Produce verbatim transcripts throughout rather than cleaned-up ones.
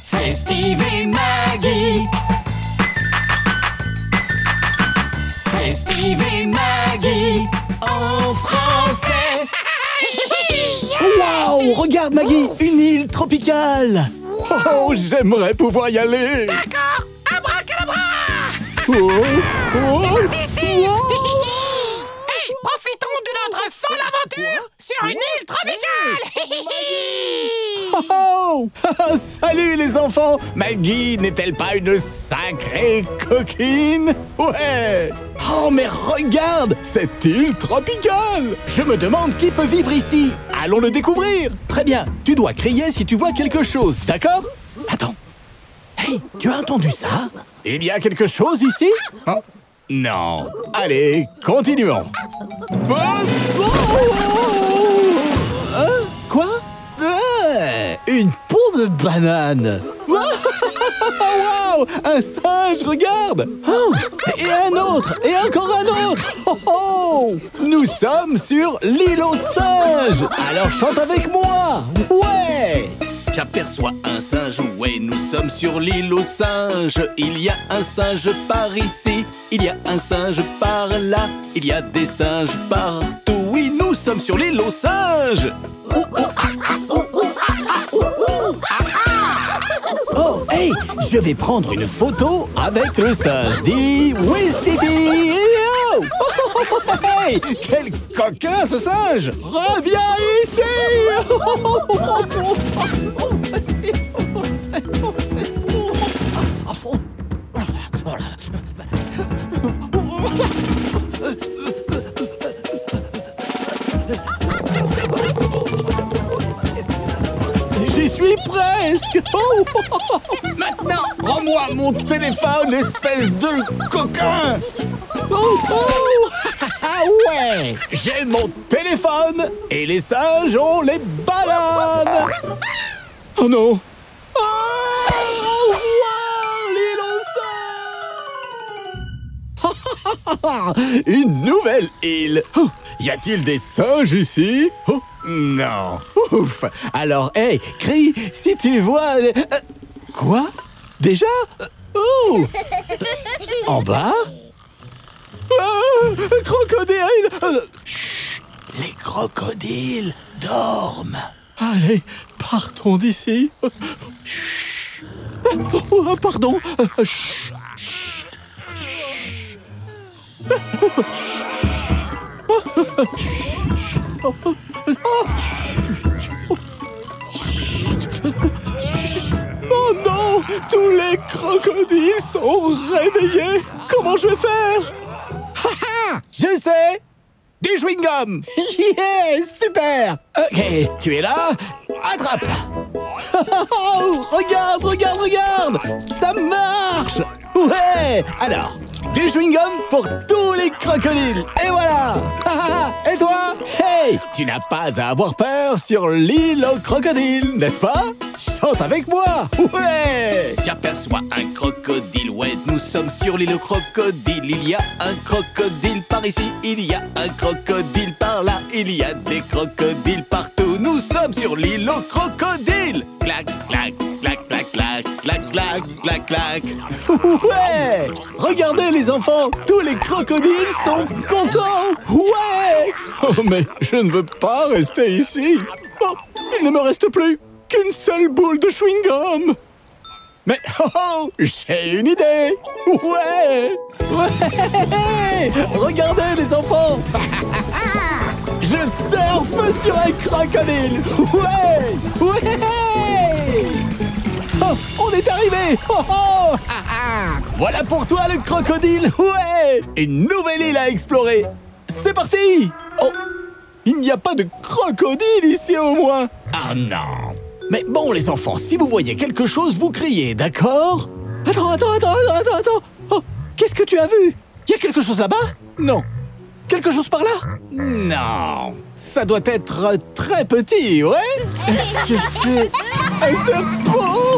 c'est Steve et Maggie. C'est Steve et Maggie en français. Waouh, regarde Maggie, une île tropicale. Oh, j'aimerais pouvoir y aller. D'accord, abracadabra. Oh, oh, C'est parti, Steve. oh. Hey, profitons de notre folle aventure sur une île tropicale. Oh, oh. Salut les enfants. Maggie n'est-elle pas une sacrée coquine? Ouais. Oh, mais regarde, cette île tropicale. Je me demande qui peut vivre ici. Allons le découvrir. Très bien, tu dois crier si tu vois quelque chose, d'accord? Attends. Hey, tu as entendu ça? Il y a quelque chose ici? Oh, non. Allez, continuons. Oh, oh, oh. Hein? Quoi? Ah, une peau de banane. Wow, un singe, regarde. Oh, et un autre, et encore un autre. Oh, oh. Nous sommes sur l'île aux singes. Alors chante avec moi. Ouais. J'aperçois un singe, ouais, nous sommes sur l'île aux singes. Il y a un singe par ici, il y a un singe par là, il y a des singes partout. Oui, nous sommes sur l'île aux singes. Oh, hey, je vais prendre une photo avec le singe. Dis Ouistiti. Oh, hey, quel coquin ce singe. Reviens ici. J'y suis presque. Oh, maintenant, rends-moi mon téléphone, espèce de coquin. Oh, oh. Ouais, j'ai mon téléphone et les singes ont les bananes. Oh non. Oh, wow, l'île aux singes. Une nouvelle île. Oh, y a-t-il des singes ici? Oh, non. Ouf. Alors, hey, crie si tu vois... Euh, quoi? Déjà? Oh. En bas? Ah, crocodile. Euh, chut, les crocodiles dorment. Allez, partons d'ici. Chut. Oh, oh, pardon. Chut. Oh non! Tous les crocodiles sont réveillés! Comment je vais faire? Ha ha! Je sais! Du chewing-gum! Yeah! Super! Ok, tu es là? Attrape! Oh, regarde, regarde, regarde! Ça marche! Ouais! Alors, du chewing-gum pour tous les crocodiles! Et voilà! Et toi? Hey! Tu n'as pas à avoir peur sur l'île aux crocodiles, n'est-ce pas? Chante avec moi! Ouais! J'aperçois un crocodile, ouais, nous sommes sur l'île aux crocodiles. Il y a un crocodile par ici, il y a un crocodile par là, il y a des crocodiles partout. Nous sommes sur l'île aux crocodiles. Clac, clac, clac, clac, clac, clac, clac, clac, clac. Ouais! Regardez les enfants, tous les crocodiles sont contents! Ouais! Oh mais je ne veux pas rester ici! Oh, il ne me reste plus qu'une seule boule de chewing-gum! Mais oh, oh, j'ai une idée! Ouais! Ouais! Regardez les enfants! Je surfe sur un crocodile! Ouais! Ouais! Oh, on est arrivé! Oh, oh. Voilà pour toi le crocodile! Ouais! Une nouvelle île à explorer! C'est parti! Oh! Il n'y a pas de crocodile ici au moins! Ah non! Mais bon les enfants, si vous voyez quelque chose, vous criez, d'accord? Attends, attends, attends, attends, attends! Oh! Qu'est-ce que tu as vu? Il y a quelque chose là-bas? Non! Quelque chose par là? Non! Ça doit être très petit, ouais? Est-ce que c'est... un serpent?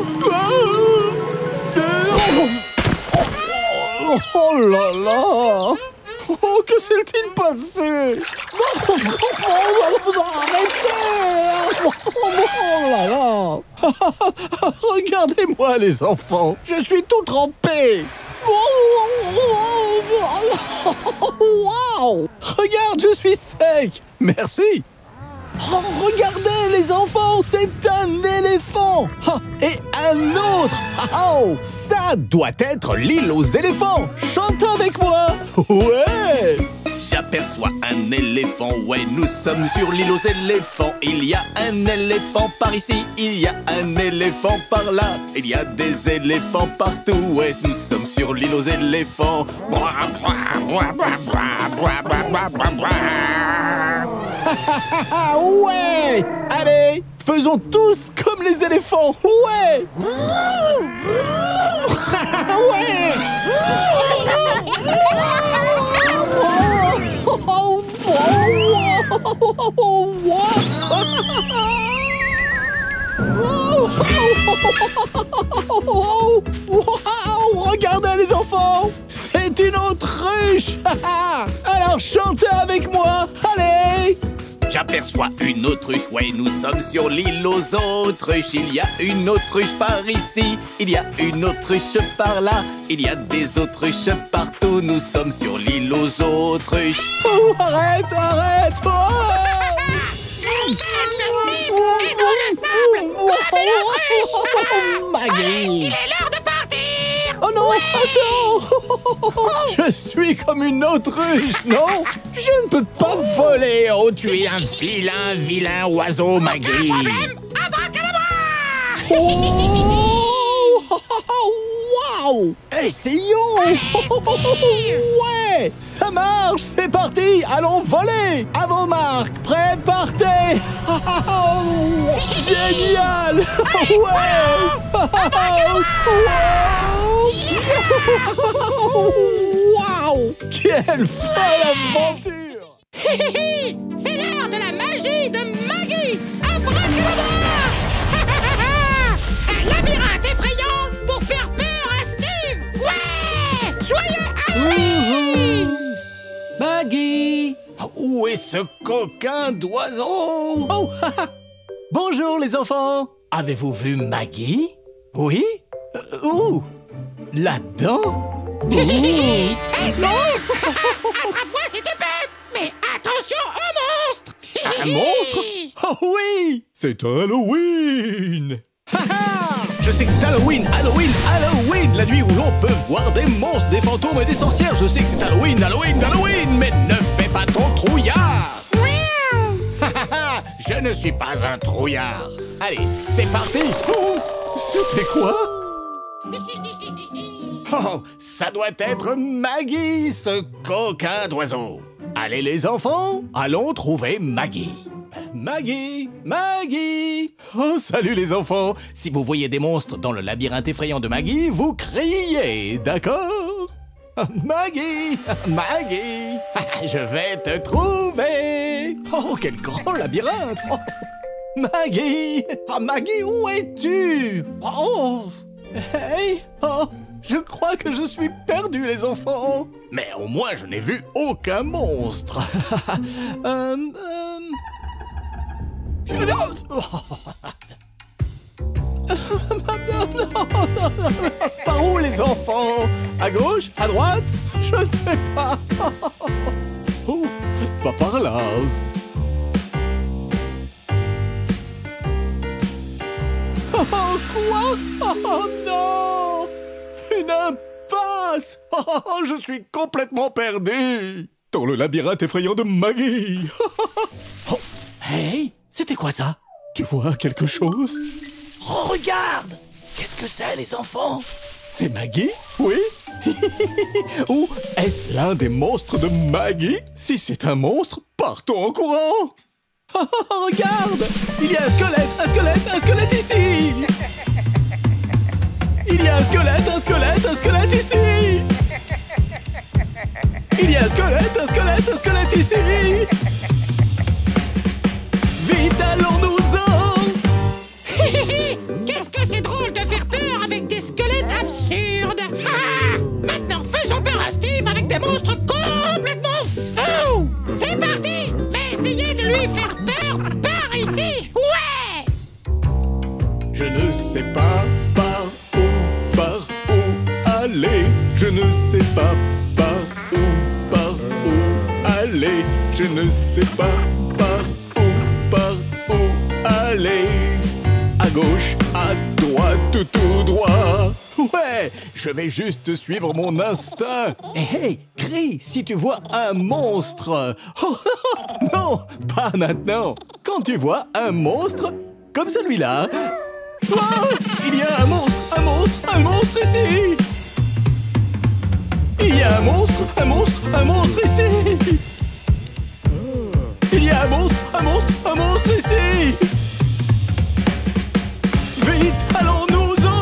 Oh, oh là là! Oh, que s'est-il passé? Arrêtez! Oh là là! Regardez-moi, les enfants, je suis tout trempé. Wow! Regarde, je suis sec. Merci. Oh, regardez, les enfants, c'est un éléphant. Oh, et un autre. Oh, ça doit être l'île aux éléphants. Chante avec moi. Ouais. J'aperçois un éléphant, ouais, nous sommes sur l'île aux éléphants. Il y a un éléphant par ici, il y a un éléphant par là. Il y a des éléphants partout, ouais, nous sommes sur l'île aux éléphants. Ouais! Allez, faisons tous comme les éléphants. Ouais! Ouais! Wow! Regardez les enfants! C'est une autruche! Alors chantez avec moi! Allez! J'aperçois une autruche, ouais, nous sommes sur l'île aux autruches. Il y a une autruche par ici, il y a une autruche par là. Il y a des autruches partout, nous sommes sur l'île aux autruches. Oh, arrête, arrête! Oh, Steve est dans le sable comme une autruche. Maggie! Allez, il est l'heure de partir. Oh non, attends! Je suis comme une autruche, non? Je ne peux pas voler! Oh, tu es un vilain, vilain oiseau, Maggie! Aucun problème, abracadabra. Oh! Wow! Essayons! Ouais! Ça marche! C'est parti! Allons voler! À vos marques! Prêts, partez! Génial! Ouais! Wow! Quelle folle aventure! C'est l'heure de la magie de Maggie. Abracadabra. Un labyrinthe effrayant pour faire peur à Steve. Ouais! Joyeux Halloween. Maggie! Où est ce coquin d'oiseau? Oh! Bonjour les enfants! Avez-vous vu Maggie? Oui? Euh, où? Là-dedans? Est-ce que... Attrape-moi si tu peux. Mais attention au monstre. Un monstre? Oh oui! C'est Halloween! Je sais que c'est Halloween, Halloween, Halloween, la nuit où l'on peut voir des monstres, des fantômes et des sorcières. Je sais que c'est Halloween, Halloween, Halloween, mais ne fais pas ton trouillard. Je ne suis pas un trouillard. Allez, c'est parti. Oh, c'était quoi? Oh, ça doit être Maggie, ce coquin d'oiseau. Allez les enfants, allons trouver Maggie. Maggie, Maggie. Oh, salut les enfants! Si vous voyez des monstres dans le labyrinthe effrayant de Maggie, vous criez, d'accord? Maggie, Maggie, je vais te trouver. Oh, quel grand labyrinthe! Oh, Maggie! Ah, Maggie, où es-tu? Oh! Hey! Oh! Je crois que je suis perdu, les enfants! Mais au moins, je n'ai vu aucun monstre. euh, euh... Par où, les enfants? À gauche? À droite? Je ne sais pas. Oh, pas par là. Oh, quoi? Oh non! Une impasse! Oh, je suis complètement perdu dans le labyrinthe effrayant de Maggie. Oh, hey, c'était quoi ça? Tu vois quelque chose? Oh, regarde! Qu'est-ce que c'est, les enfants? C'est Maggie? Oui? Ou est-ce l'un des monstres de Maggie? Si c'est un monstre, partons en courant! Oh, regarde! Il y a un squelette, un squelette, un squelette ici! Il y a un squelette, un squelette, un squelette ici! Il y a un squelette, un squelette, un squelette ici! Vite, allons-nous-en! Qu'est-ce que c'est drôle de faire peur avec des squelettes absurdes. Ah, maintenant, faisons peur à Steve avec des monstres complètement fous. C'est parti. Mais essayez de lui faire peur par ici. Ouais. Je ne pas par où, par où aller. Je ne sais pas par où, par où aller. À gauche, à droite, tout, tout droit. Ouais, je vais juste suivre mon instinct. Hé, hey, hey, crie si tu vois un monstre. Oh, non, pas maintenant. Quand tu vois un monstre comme celui-là. Oh, il y a un monstre, un monstre, un monstre ici. Il y a un monstre, un monstre, un monstre ici. Il y a un monstre, un monstre, un monstre ici. Vite, allons-nous-en.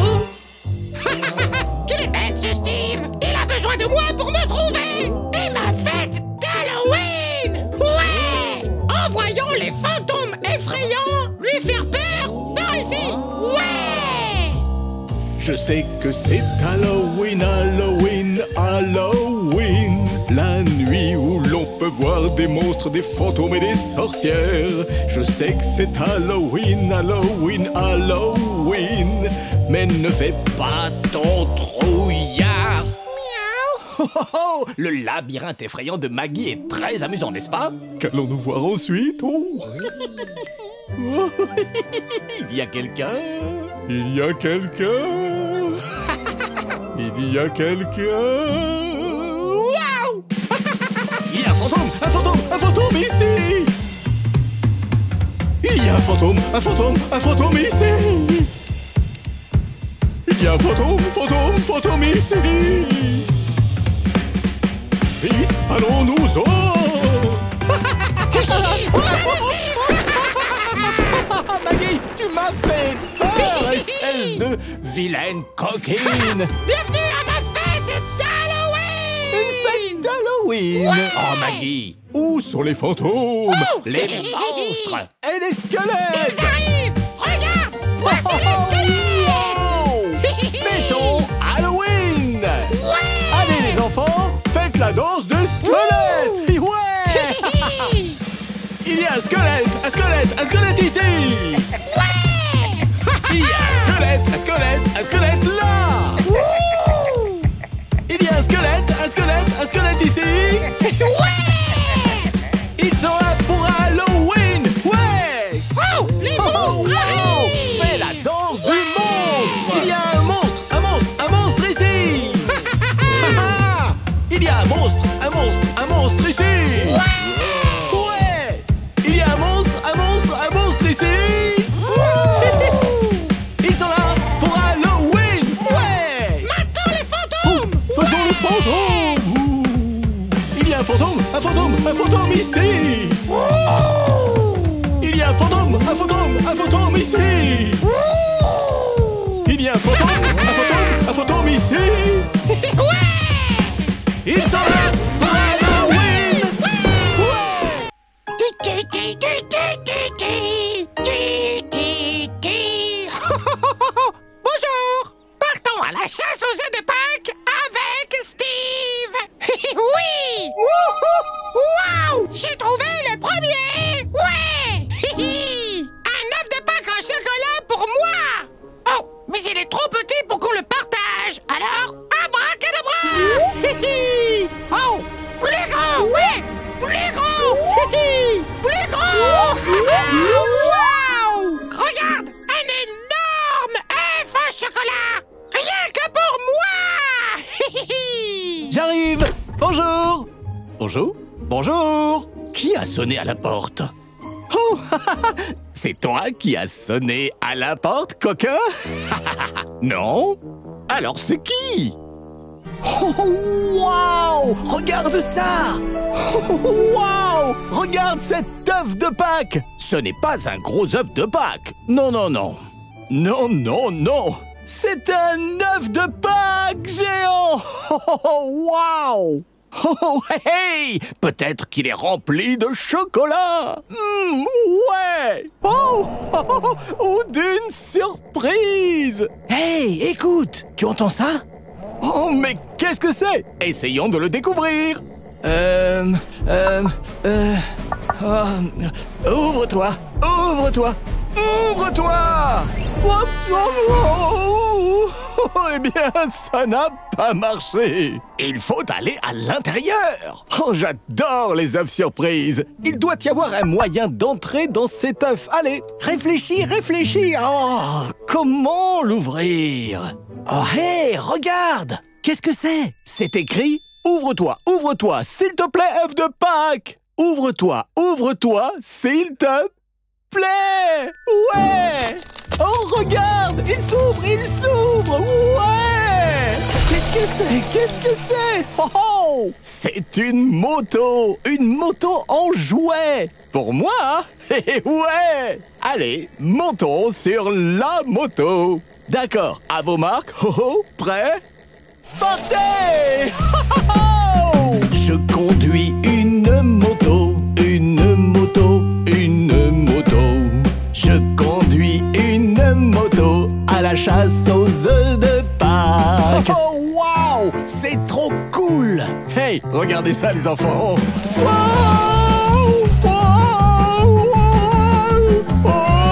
Qu'il est bête ce Steve. Il a besoin de moi pour me trouver. Et ma fête d'Halloween. Ouais. En voyant les fantômes effrayants lui faire peur par ici. Ouais. Je sais que c'est Halloween, Halloween, Halloween. La nuit où l'on peut voir des monstres, des fantômes et des sorcières. Je sais que c'est Halloween, Halloween, Halloween. Mais ne fais pas ton trouillard. Miaou. Oh, oh, oh. Le labyrinthe effrayant de Maggie est très amusant, n'est-ce pas? Qu'allons-nous voir ensuite? Oh. Il y a quelqu'un? Il y a quelqu'un. Il y a quelqu'un. Waouh. Il y a un fantôme, un fantôme, un fantôme ici. Il y a un fantôme, un fantôme, un fantôme ici. Il y a un fantôme, fantôme, fantôme ici. Vite, allons-nous-en. Maggie, tu m'as fait peur, espèce de vilaine coquine. Bienvenue à ma fête d'Halloween. Une fête d'Halloween. Ouais. Oh, Maggie. Où sont les fantômes? Oh. Les monstres et les squelettes. Ils arrivent. Regarde. Voici les squelettes. Fêtons Halloween. Ouais. Allez les enfants, faites la danse de squelette. Ouais. Il y a un squelette, un squelette, un squelette ici. Ouais. Il y a un squelette, un squelette, un squelette là. Ouh. Il y a un squelette, un squelette, un squelette ici. Ouais. Ils sont là pour Halloween. Ouais. Oh, les monstres arrivent. Fais la danse du monstre. Il y a un monstre, un monstre, un monstre ici. Il y a un monstre, un monstre, un monstre ici. Ouais. Ouais. Il y a un monstre, un monstre, un monstre ici. Ils sont là pour Halloween. Ouais. Maintenant les fantômes. Faisons le fantôme. Il y a un fantôme, un fantôme, un fantôme ici. Il y a un fantôme, un fantôme, un fantôme ici. Il y a un fantôme, un fantôme, un fantôme ici. Ouais. Ils sont là pour Halloween. Ouais. Ti, ti, ti, ti, ti, ti, ti, ti. Bonjour. Partons à la chasse aux œufs de Pâques avec Steve. Oui. Waouh. J'ai trouvé le premier. Ouais. Un œuf de Pâques en chocolat pour moi. Oh, mais il est trop petit pour qu'on le partage. Alors, abracadabra. Oh, plus grand. Ouais, plus grand. Plus grand. Wow. Regarde, un énorme œuf en chocolat. Rien que pour moi. J'arrive. Bonjour. Bonjour. Bonjour. Qui a sonné à la porte? Oh, c'est toi qui as sonné à la porte, coquin? Non? Alors c'est qui? Oh, waouh! Regarde ça! Oh, waouh! Regarde cet œuf de Pâques! Ce n'est pas un gros œuf de Pâques! Non, non, non! Non, non, non! C'est un œuf de Pâques géant! Oh, waouh! Oh, hey! Peut-être qu'il est rempli de chocolat! Mmh, ouais! Oh, oh, oh, ou d'une surprise! Hey, écoute! Tu entends ça? Oh, mais qu'est-ce que c'est? Essayons de le découvrir! Euh... Euh... Euh... Oh, ouvre-toi! Ouvre-toi! Ouvre-toi! Oh, oh, oh, Oh, eh bien, ça n'a pas marché. Il faut aller à l'intérieur. Oh, j'adore les œufs surprises. Il doit y avoir un moyen d'entrer dans cet œuf. Allez, réfléchis, réfléchis. Oh, comment l'ouvrir? Oh, hé, hey, regarde. Qu'est-ce que c'est? C'est écrit « Ouvre-toi, ouvre-toi, s'il te plaît, œuf de Pâques !» Ouvre-toi, ouvre-toi, s'il te plaît. Ouais. Oh, regarde, il s'ouvre, il s'ouvre. Ouais. Qu'est-ce que c'est? Qu'est-ce que c'est? Oh, oh. C'est une moto, une moto en jouet. Pour moi? Ouais. Allez, montons sur la moto. D'accord, à vos marques. Oh, oh, prêt? Partez! Je conduis une moto, une moto, une moto. Je conduis une moto à la chasse aux œufs de Pâques. Oh, wow! C'est trop cool! Hey, regardez ça, les enfants! Wow! Wow! Wow!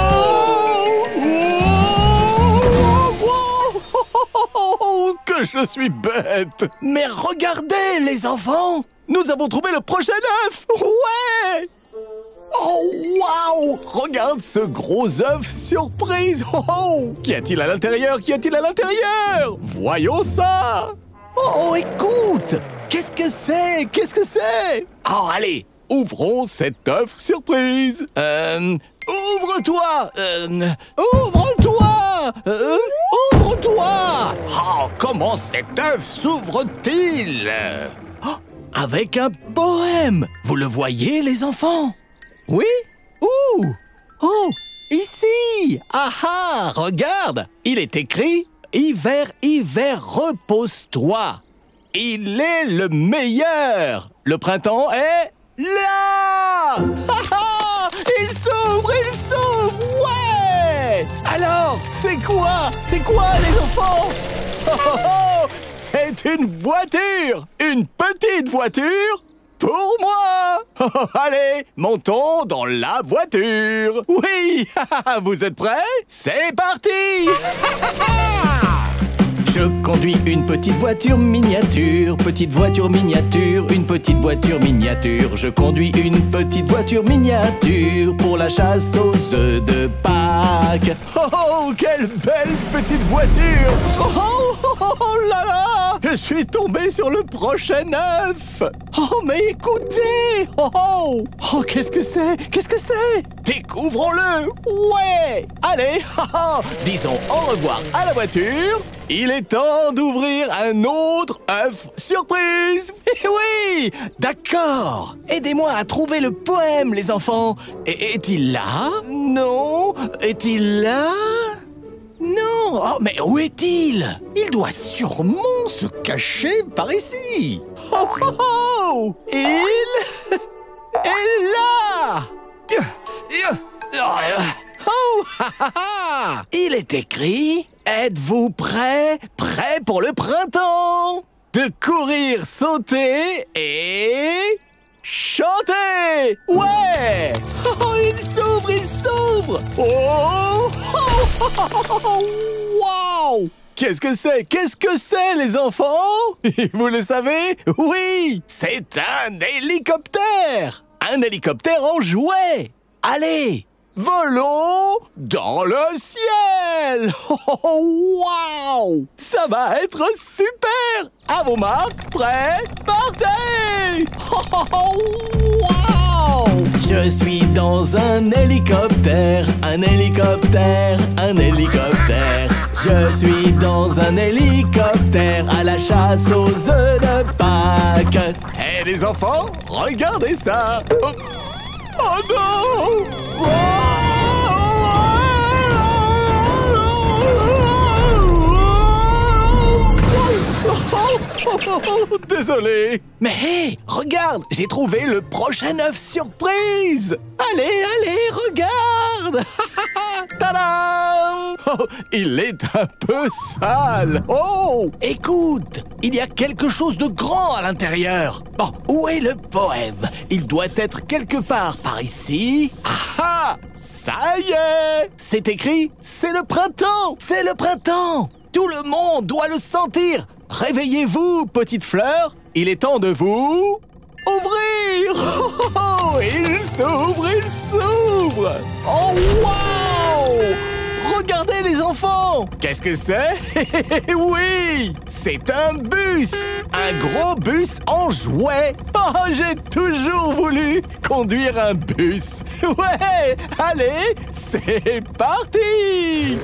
Wow! Que je suis bête! Mais regardez, les enfants! Nous avons trouvé le prochain œuf! Ouais! Oh, waouh! Regarde ce gros œuf surprise! Oh, oh! Qu'y a-t-il à l'intérieur? Qu'y a-t-il à l'intérieur? Voyons ça! Oh, écoute! Qu'est-ce que c'est? Qu'est-ce que c'est? Oh, allez! Ouvrons cet œuf surprise! Euh... Ouvre-toi! Euh... Ouvre-toi! Euh... Ouvre-toi! Oh, comment cet œuf s'ouvre-t-il? Oh, avec un poème! Vous le voyez, les enfants? Oui? Où? Oh, ici! Ah ah, regarde! Il est écrit « Hiver, hiver, repose-toi ». Il est le meilleur! Le printemps est là! Ah ah! Il s'ouvre, il s'ouvre! Ouais! Alors, c'est quoi? C'est quoi, les enfants? Oh, oh, oh! C'est une voiture! Une petite voiture pour moi! Oh, oh, allez, montons dans la voiture! Oui! Vous êtes prêts? C'est parti! Je conduis une petite voiture miniature, petite voiture miniature, une petite voiture miniature. Je conduis une petite voiture miniature pour la chasse aux œufs de Pâques. Oh, oh, quelle belle petite voiture! Oh, oh, oh, oh là là! Je suis tombé sur le prochain œuf! Oh, mais écoutez! Oh, oh! Oh, qu'est-ce que c'est? Qu'est-ce que c'est? Découvrons-le! Ouais! Allez, haha! Disons au revoir à la voiture. Il est temps d'ouvrir un autre œuf surprise! Eh oui! D'accord! Aidez-moi à trouver le poème, les enfants! Est-il là? Non? Est-il là? Non! Oh, mais où est-il? Il doit sûrement se cacher par ici! Oh, oh, oh! Il est là! Oh, ha, ha, ha! Il est écrit... Êtes-vous prêts? Prêts pour le printemps? De courir, sauter et... chanter! Ouais! Oh, il s'ouvre, il s'ouvre! Oh! Oh, oh, oh, oh, wow! Qu'est-ce que c'est? Qu'est-ce que c'est, les enfants? Vous le savez? Oui! C'est un hélicoptère! Un hélicoptère en jouet! Allez! Volons dans le ciel! Oh, wow! Ça va être super! À vos marques, prêts, partez! Oh, wow! Je suis dans un hélicoptère, un hélicoptère, un hélicoptère. Je suis dans un hélicoptère à la chasse aux œufs de Pâques. Hé, hey, les enfants, regardez ça! Oh, oh non! Oh! Oh, désolé. Mais hé, regarde, j'ai trouvé le prochain œuf surprise. Allez, allez, regarde. Tadam! Oh, il est un peu sale. Oh, écoute, il y a quelque chose de grand à l'intérieur. Bon, où est le poème? Il doit être quelque part par ici. Ah, ça y est! C'est écrit, c'est le printemps! C'est le printemps! Tout le monde doit le sentir! Réveillez-vous, petite fleur! Il est temps de vous... ouvrir! Oh, oh, oh, il s'ouvre, il s'ouvre! Oh, wow! Regardez les enfants! Qu'est-ce que c'est? Oui! C'est un bus! Un gros bus en jouet! Oh, j'ai toujours voulu conduire un bus! Ouais! Allez, c'est parti!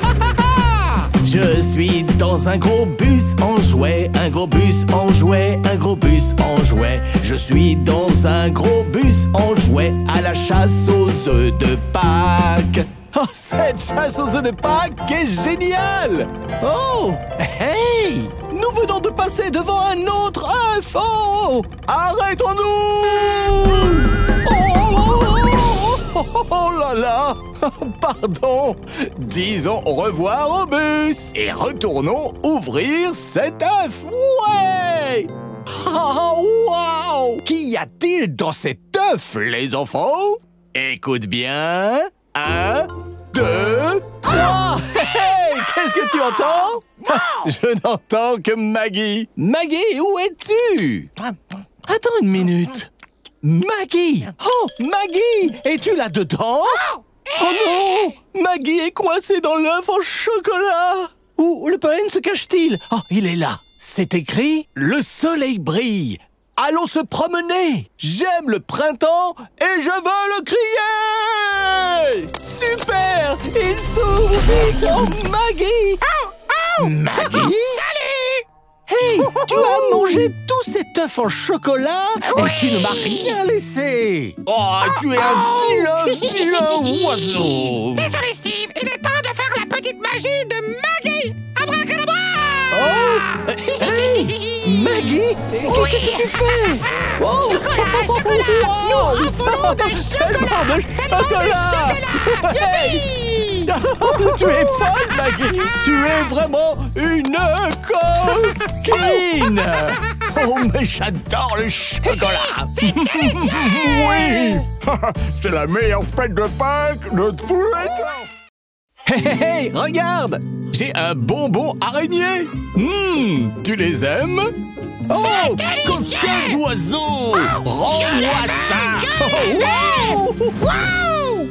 Je suis dans un gros bus en jouet, un gros bus en jouet, un gros bus en jouet. Je suis dans un gros bus en jouet à la chasse aux œufs de Pâques. Oh, cette chasse aux œufs de Pâques est géniale! Oh, hey! Nous venons de passer devant un autre œuf! Oh! Arrêtons-nous! Oh, oh, oh, oh, oh là là! Pardon! Disons au revoir au bus! Et retournons ouvrir cet œuf! Ouais! Oh, wow! Qu'y a-t-il dans cet œuf, les enfants? Écoute bien! Un, deux, trois! Hey! Qu'est-ce que tu entends? Je n'entends que Maggie. Maggie, où es-tu? Attends une minute. Maggie! Oh, Maggie! Es-tu là-dedans? Oh non! Maggie est coincée dans l'œuf en chocolat! Où le poème se cache-t-il? Oh, il est là. C'est écrit « Le soleil brille ». Allons se promener! J'aime le printemps et je veux le crier! Super! Il s'ouvre vite! Oh, Maggie! Oh, oh! Maggie? Salut! Hey! Tu as mangé tout cet œuf en chocolat Oui. et tu ne m'as rien laissé! Oh, tu es un vilain, vilain oiseau! Désolé, Steve, il est temps de faire la petite magie de Maggie! Abracadabra! Oh! Hey! Maggie? Oui. Qu'est-ce que tu fais? Oh. Chocolat, chocolat! Wow. Nous raffolons de chocolat! Tellement de Tellement chocolat. de chocolat! Hey. Youpi! Tu es folle, Maggie! Tu es vraiment une coquine! Oh, mais j'adore le chocolat! C'est délicieux! Oui! C'est la meilleure fête de Pâques de tous les temps! Hé hé hé, regarde! J'ai un bonbon araignée! Hum, tu les aimes? Oh, délicieux. coquin d'oiseau! Je Rends-moi le ça! veux, je le veux. Wow!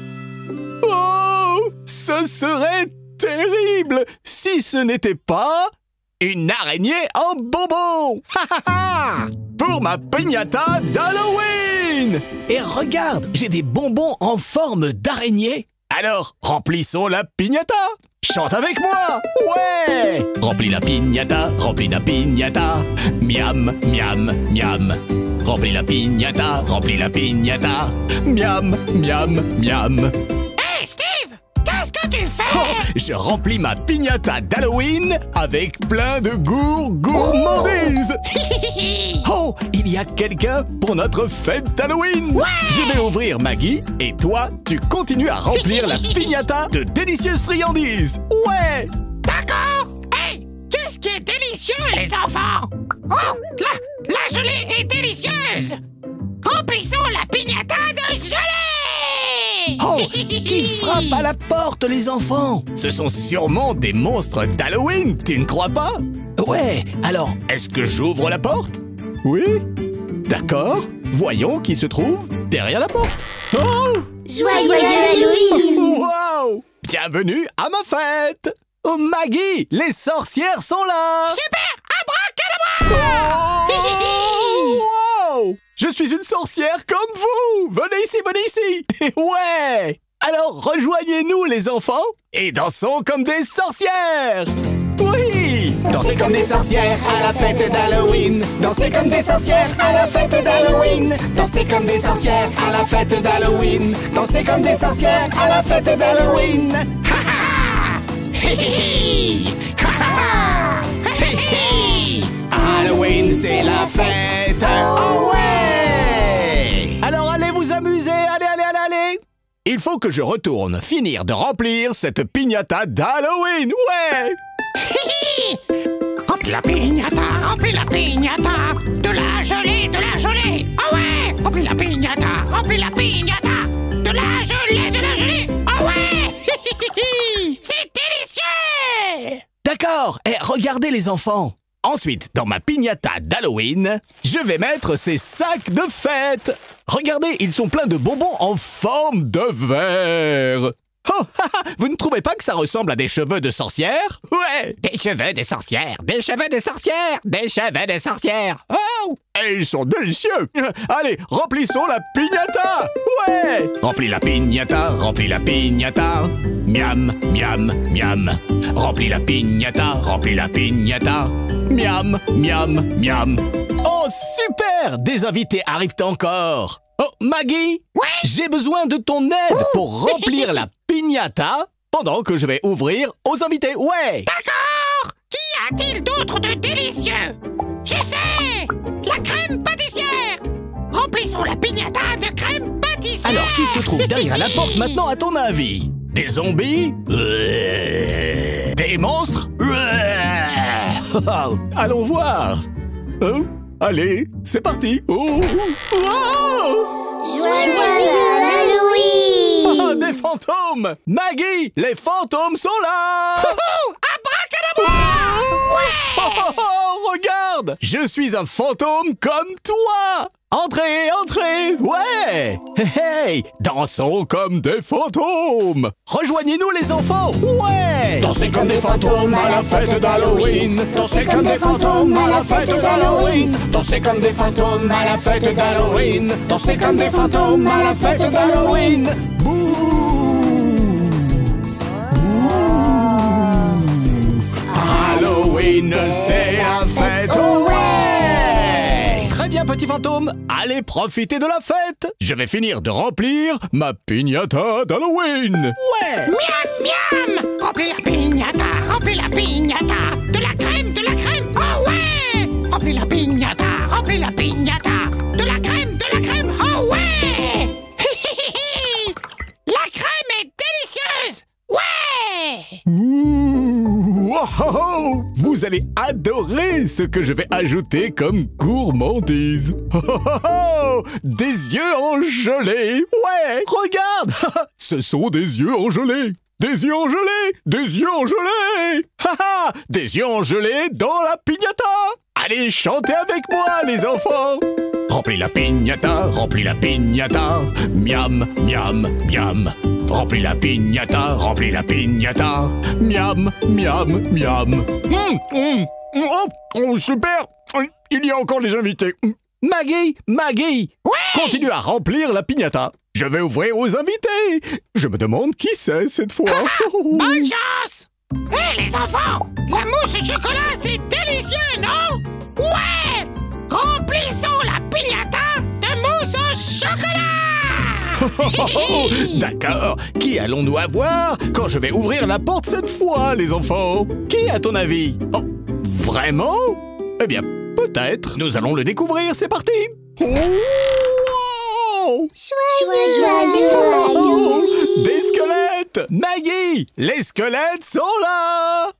Oh! Ce serait terrible si ce n'était pas une araignée en bonbon! Ha ha ha! Pour ma piñata d'Halloween! Et regarde, j'ai des bonbons en forme d'araignée. Alors, remplissons la piñata! Chante avec moi! Ouais! Remplis la piñata, remplis la piñata. Miam, miam, miam. Remplis la piñata, remplis la piñata. Miam, miam, miam. Hey, Steve! Qu'est-ce que tu fais? Oh, je remplis ma piñata d'Halloween avec plein de goûts gourmandises. Oh, il y a quelqu'un pour notre fête d'Halloween. Ouais. Je vais ouvrir Maggie et toi, tu continues à remplir la piñata de délicieuses friandises. Ouais. D'accord! Hey! Qu'est-ce qui est délicieux, les enfants? Oh! La, la gelée est délicieuse! Remplissons la piñata de gelée! Oh, qui frappe à la porte, les enfants? Ce sont sûrement des monstres d'Halloween, tu ne crois pas? Ouais, alors, est-ce que j'ouvre la porte? Oui. D'accord, voyons qui se trouve derrière la porte. Oh! Joyeux Halloween! Wow! Bienvenue à ma fête! Oh, Maggie, les sorcières sont là! Super! Abracadabra! Oh! Wow! Je suis une sorcière comme vous! Venez ici, venez ici! Ouais! Alors rejoignez-nous les enfants et dansons comme des sorcières! Oui! Dansez comme des sorcières à la fête d'Halloween. Dansez comme des sorcières à la fête d'Halloween. Dansez comme des sorcières à la fête d'Halloween. Dansez comme des sorcières à la fête d'Halloween. Ha ha! Hi hi hi! Ha ha ha! Hi hi hi! Il faut que je retourne finir de remplir cette piñata d'Halloween. Ouais. Remplis la piñata, remplis la piñata. De la gelée, de la gelée. Ah ouais. Remplis la piñata, remplis la piñata. De la gelée, de la gelée. Ah ouais. C'est délicieux. D'accord. Et regardez les enfants. Ensuite, dans ma piñata d'Halloween, je vais mettre ces sacs de fête. Regardez, ils sont pleins de bonbons en forme de verre. Oh, vous ne trouvez pas que ça ressemble à des cheveux de sorcière? Ouais. Des cheveux de sorcière, des cheveux de sorcière, des cheveux de sorcière. Oh. Et ils sont délicieux. Allez, remplissons la piñata. Ouais. Remplis la piñata, remplis la piñata. Miam, miam, miam. Remplis la piñata, remplis la piñata. Miam, miam, miam. Oh, super! Des invités arrivent encore. Oh, Maggie? Ouais? J'ai besoin de ton aide Ouh. pour remplir la piñata pendant que je vais ouvrir aux invités. Ouais! D'accord. Qui a-t-il d'autre de délicieux? Je sais. La crème pâtissière. Remplissons la piñata de crème pâtissière. Alors, qui se trouve derrière la porte maintenant, à ton avis? Des zombies? Des monstres? Allons voir. Oh, allez, c'est parti. Oh. Oh. Joyeux Halloween! Ah, des fantômes! Maggie, les fantômes sont là! Oh, abracadabra. Ouais. Oh, oh, oh, regarde! Je suis un fantôme comme toi! Entrez, entrez! Ouais! Hey, hey! Dansons comme des fantômes! Rejoignez-nous les enfants! Ouais! Dansez comme des fantômes à la fête d'Halloween. Dansez comme des fantômes à la fête d'Halloween. Dansez comme des fantômes à la fête d'Halloween. Dansez comme des fantômes à la fête d'Halloween. Halloween, c'est la fête! Oh ouais! Très bien, petit fantôme! Allez, profitez de la fête! Je vais finir de remplir ma piñata d'Halloween! Ouais! Miam, miam. Remplis la piñata, remplis la piñata. De la crème, de la crème. Oh ouais. Remplis la piñata, remplis la piñata. De la crème, de la crème. Oh ouais. La crème est délicieuse. Ouais. Ouh, wow, vous allez adorer ce que je vais ajouter comme gourmandise. Oh, oh, oh, des yeux en gelée. Ouais, regarde. Ce sont des yeux en gelée. Des yeux en gelée. Des yeux en gelée. Des yeux en gelée dans la piñata. Allez, chantez avec moi, les enfants. Remplis la piñata, remplis la piñata. Miam, miam, miam. Remplis la piñata, remplis la piñata. Miam, miam, miam. Mmh, mmh, oh, oh, super. Il y a encore les invités. Maggie, Maggie, Ouais. continue à remplir la piñata. Je vais ouvrir aux invités. Je me demande qui c'est cette fois. Bonne chance. Hé les enfants, la mousse au chocolat c'est délicieux, non? Ouais. Remplissons la piñata de mousse au chocolat. D'accord. Qui allons-nous avoir quand je vais ouvrir la porte cette fois, les enfants? Qui, à ton avis? Oh, vraiment? Eh bien, peut-être. Nous allons le découvrir. C'est parti. Oh, wow. Joyeux Halloween! Des squelettes. Maggie, les squelettes sont là.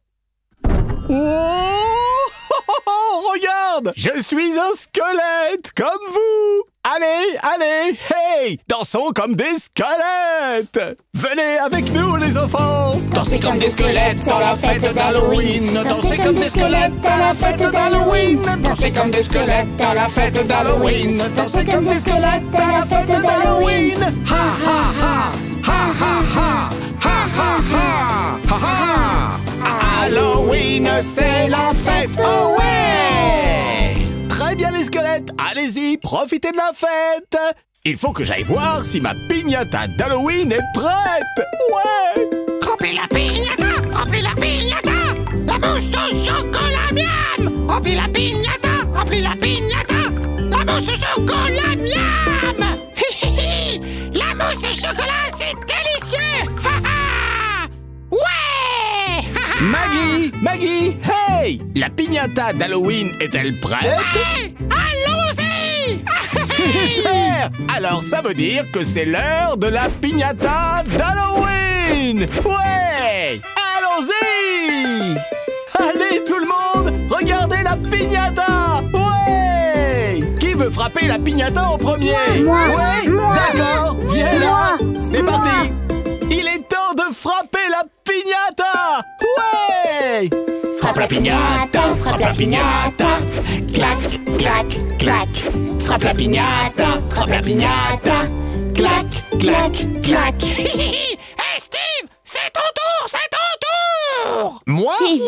Oh, regarde, je suis un squelette comme vous. Allez, allez, hey, dansons comme des squelettes. Venez avec nous, les enfants. Dansez comme des squelettes à la fête d'Halloween. Dansez comme des squelettes à la fête d'Halloween. Dansez comme des squelettes à la fête d'Halloween. Dansez comme des squelettes à la fête d'Halloween. Ha ha ha, ha ha ha, ha ha ha, ha ha. Halloween, c'est la fête. Oh ouais! Très bien, les squelettes. Allez-y, profitez de la fête. Il faut que j'aille voir si ma piñata d'Halloween est prête. Ouais. Remplis la piñata, remplis la piñata. La mousse au chocolat, miam. Remplis la piñata, remplis la piñata. La mousse au chocolat, miam. Hi, hi, hi. La mousse au chocolat, c'est délicieux. Ha, ha. Ouais. Ha, ha. Maggie, Maggie, hey! La piñata d'Halloween est-elle prête? Ouais. Allons-y. Super! Alors ça veut dire que c'est l'heure de la piñata d'Halloween! Ouais! Allons-y! Allez tout le monde, regardez la piñata! Ouais! Qui veut frapper la piñata en premier? Moi, Ouais? moi, D'accord, viens là! C'est moi. parti! Il est temps de frapper la piñata! Ouais! Frappe la piñata, frappe la piñata. Clac, clac, clac. Frappe la piñata, frappe la piñata. Clac, clac, clac. Hey Steve, c'est ton tour, c'est ton tour. Moi? Steve,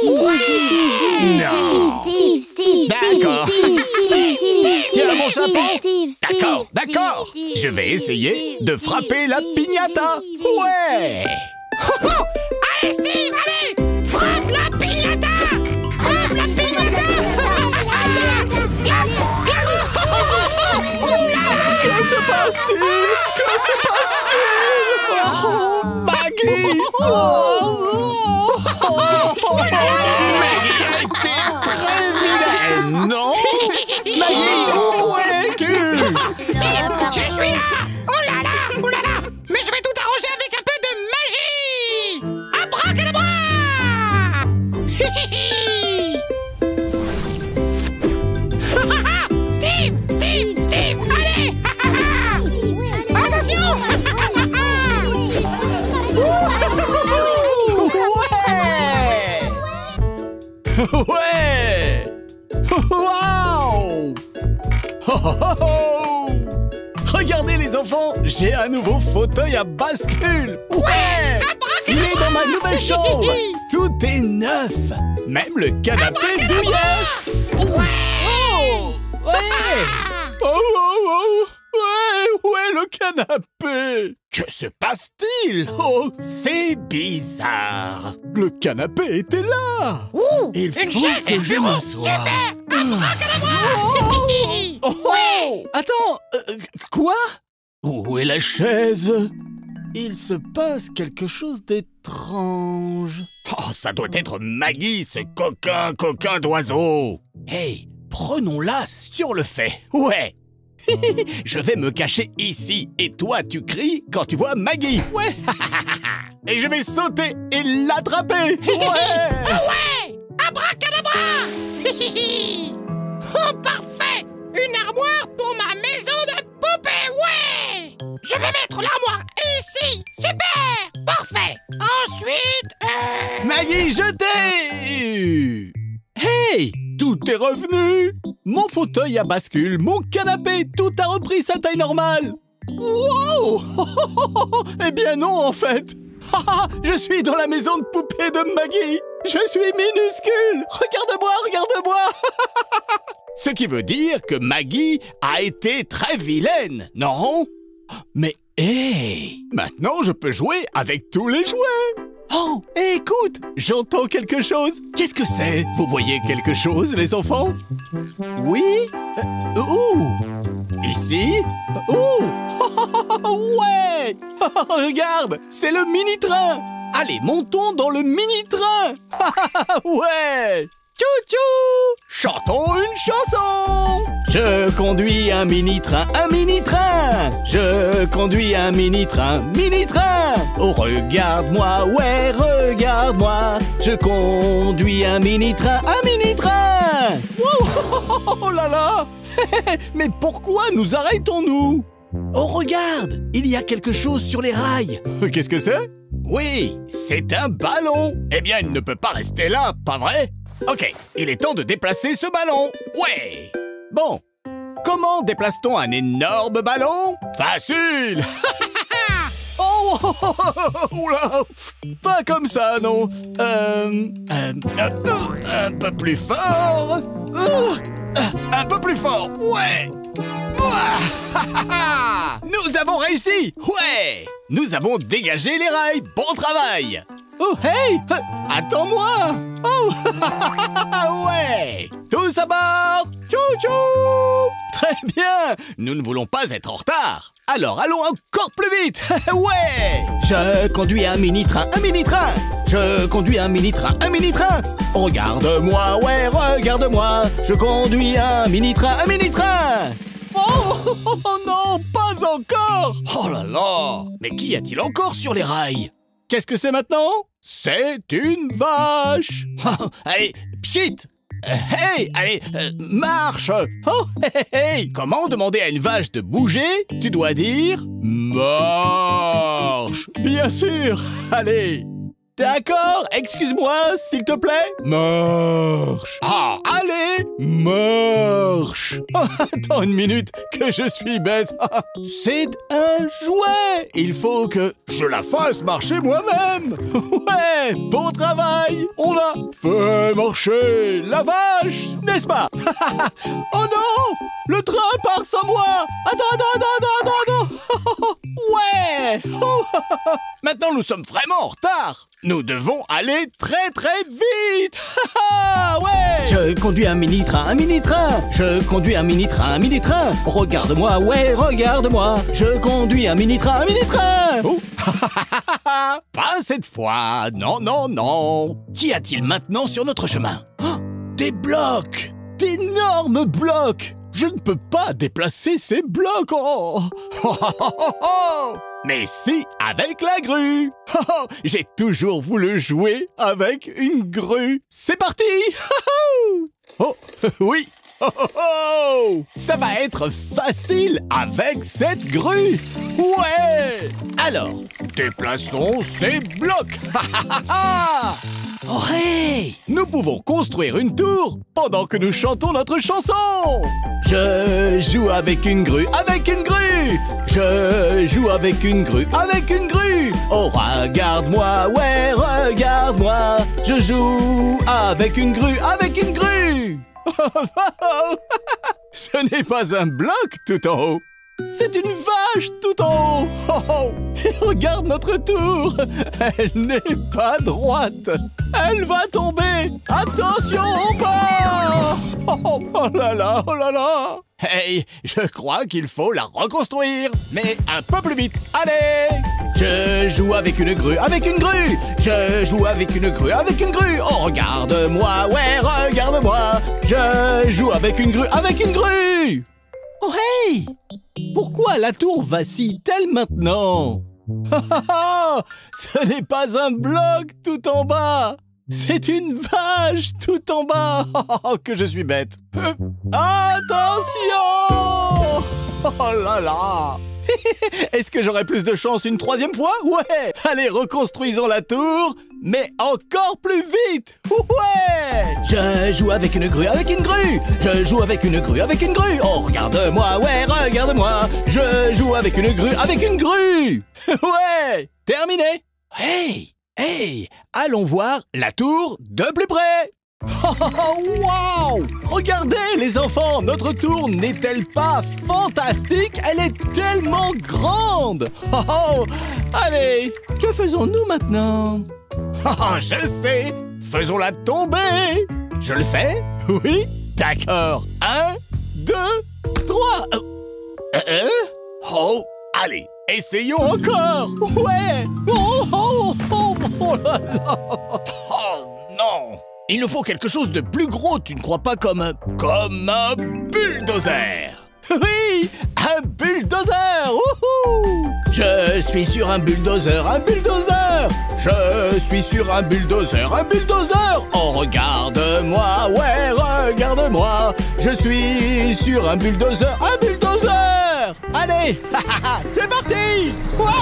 Steve, Steve, D'accord. Tiens, mon chapeau. Steve, D'accord, d'accord. Je vais essayer de frapper la piñata. Ouais! Oh, oh. Allez Steve, allez, frappe la piñata. Frappe la piñata. Que se passe-t-il? Que se passe-t-il? Oh, Maggie! Oh, Maggie a été très vilaine, non? Maggie, où es-tu? Steve, je suis là. Oh là là, oh là là. Mais je vais tout arranger avec un peu de magie. Abracadabra. Steve, Steve, Steve, allez. Attention. Ouais! Waouh! Oh, oh, oh, oh! Regardez les enfants, j'ai un nouveau fauteuil à bascule! Ouais! Il est dans ma nouvelle chambre! Tout est neuf! Même le canapé douillet! Ouais. Oh! Ouais! Oh, oh, oh! Ouais, où est le canapé? Que se passe-t-il? Oh, c'est bizarre! Le canapé était là! Il faut Une chaise et que un je bureau. m'assoie. Super. Abracadabra. Oh, oh! Attends, euh, quoi? Où est la chaise? Il se passe quelque chose d'étrange. Oh, ça doit être Maggie, ce coquin, coquin d'oiseau. Hey, prenons-la sur le fait. Ouais. Je vais me cacher ici et toi tu cries quand tu vois Maggie. Ouais. Et je vais sauter et l'attraper. Ouais. Ah ouais. Abracadabra. Oh, parfait. Une armoire pour ma maison de poupée. Ouais. Je vais mettre l'armoire ici. Super. Parfait. Ensuite, euh... Maggie, je t'ai eu. Hey, tout est revenu. Mon fauteuil à bascule, mon canapé, tout a repris sa taille normale. Wow. Eh bien non, en fait. Je suis dans la maison de poupée de Maggie. Je suis minuscule. Regarde-moi, regarde-moi. Ce qui veut dire que Maggie a été très vilaine, non? Mais hé, maintenant je peux jouer avec tous les jouets. Oh, écoute, j'entends quelque chose. Qu'est-ce que c'est? Vous voyez quelque chose, les enfants? Oui? Euh, où? Ici? Où? Ouais! Regarde, c'est le mini-train. Allez, montons dans le mini-train. Ouais! Tchou-tchou! Chantons une chanson! Je conduis un mini-train, un mini-train! Je conduis un mini-train, mini-train! Oh, regarde-moi, ouais, regarde-moi! Je conduis un mini-train, un mini-train! Wow! Oh là là! Mais pourquoi nous arrêtons-nous? Oh, regarde! Il y a quelque chose sur les rails! Qu'est-ce que c'est? Oui, c'est un ballon! Eh bien, il ne peut pas rester là, pas vrai? Ok, il est temps de déplacer ce ballon. Ouais. Bon, comment déplace-t-on un énorme ballon? Facile. Oh, oh, oh, oh, oula. Pas comme ça, non. Euh, euh, euh, un peu plus fort. Euh, un peu plus fort. Ouais. Nous avons réussi. Ouais. Nous avons dégagé les rails. Bon travail. Oh, hey! Attends-moi! Oh! Ouais! Tous à bord! Tchou-tchou! Très bien! Nous ne voulons pas être en retard! Alors allons encore plus vite! Ouais! Je conduis un mini-train, un mini-train! Je conduis un mini-train, un mini-train! Regarde-moi, ouais, regarde-moi! Je conduis un mini-train, un mini-train! Oh! Oh, oh, oh non, pas encore! Oh là là! Mais qu'y a-t-il encore sur les rails? Qu'est-ce que c'est maintenant? C'est une vache! Allez, pchit! Euh, hey, allez, euh, marche! Oh, hey, hey! Comment demander à une vache de bouger? Tu dois dire marche! Bien sûr! Allez! D'accord, excuse-moi, s'il te plaît. Marche. Ah, allez, marche. Oh, attends une minute, que je suis bête. C'est un jouet. Il faut que je la fasse marcher moi-même. Ouais, bon travail. On a fait marcher la vache, n'est-ce pas? Oh non, le train part sans moi. Attends, attends, attends, attends, attends. Ouais. Maintenant, nous sommes vraiment en retard. Nous devons aller très très vite. Ouais. Je conduis un mini-train, un mini-train. Je conduis un mini-train, un mini-train. Regarde-moi, ouais, regarde-moi. Je conduis un mini-train, un mini-train. Oh. Pas cette fois. Non, non, non. Qu'y a-t-il maintenant sur notre chemin? Oh, des blocs. D'énormes blocs. Je ne peux pas déplacer ces blocs. Oh. Oh, oh, oh, oh. Mais si, avec la grue. Oh, oh, j'ai toujours voulu jouer avec une grue. C'est parti. Oh, oui. Oh, oh, oh. Ça va être facile avec cette grue. Ouais. Alors, déplaçons ces blocs. Oh hey! Nous pouvons construire une tour pendant que nous chantons notre chanson. Je joue avec une grue, avec une grue. Je joue avec une grue, avec une grue. Oh regarde-moi, ouais regarde-moi. Je joue avec une grue, avec une grue. Ce n'est pas un bloc tout en haut. C'est une vache tout en haut. Oh, oh. Et regarde notre tour. Elle n'est pas droite. Elle va tomber. Attention en bas. Oh, oh, oh là là, oh là là. Hey, je crois qu'il faut la reconstruire. Mais un peu plus vite. Allez. Je joue avec une grue, avec une grue. Je joue avec une grue, avec une grue. Oh, regarde-moi, ouais, regarde-moi. Je joue avec une grue, avec une grue. Oh hey! Pourquoi la tour vacille-t-elle maintenant? Ce n'est pas un bloc tout en bas. C'est une vache tout en bas. Oh, que je suis bête. Attention! Oh là là! Est-ce que j'aurai plus de chance une troisième fois? Ouais! Allez, reconstruisons la tour, mais encore plus vite! Ouais! Je joue avec une grue, avec une grue! Je joue avec une grue, avec une grue! Oh, regarde-moi, ouais, regarde-moi! Je joue avec une grue, avec une grue! Ouais! Terminé! Hey! Hey! Allons voir la tour de plus près! Oh, wow! Regardez les enfants, notre tour n'est-elle pas fantastique? Elle est tellement grande! Oh, oh. Allez, que faisons-nous maintenant? Oh, je sais! Faisons-la tomber! Je le fais? Oui? D'accord! Un, deux, trois! Euh, euh? Oh, allez, essayons encore! Ouais! Oh, oh, oh, oh là là! Oh non! Il nous faut quelque chose de plus gros, tu ne crois pas, comme un... comme un bulldozer? Oui! Un bulldozer! Wouhou! Je suis sur un bulldozer, un bulldozer! Je suis sur un bulldozer, un bulldozer! Oh, regarde-moi, ouais, regarde-moi! Je suis sur un bulldozer, un bulldozer! Allez! C'est parti!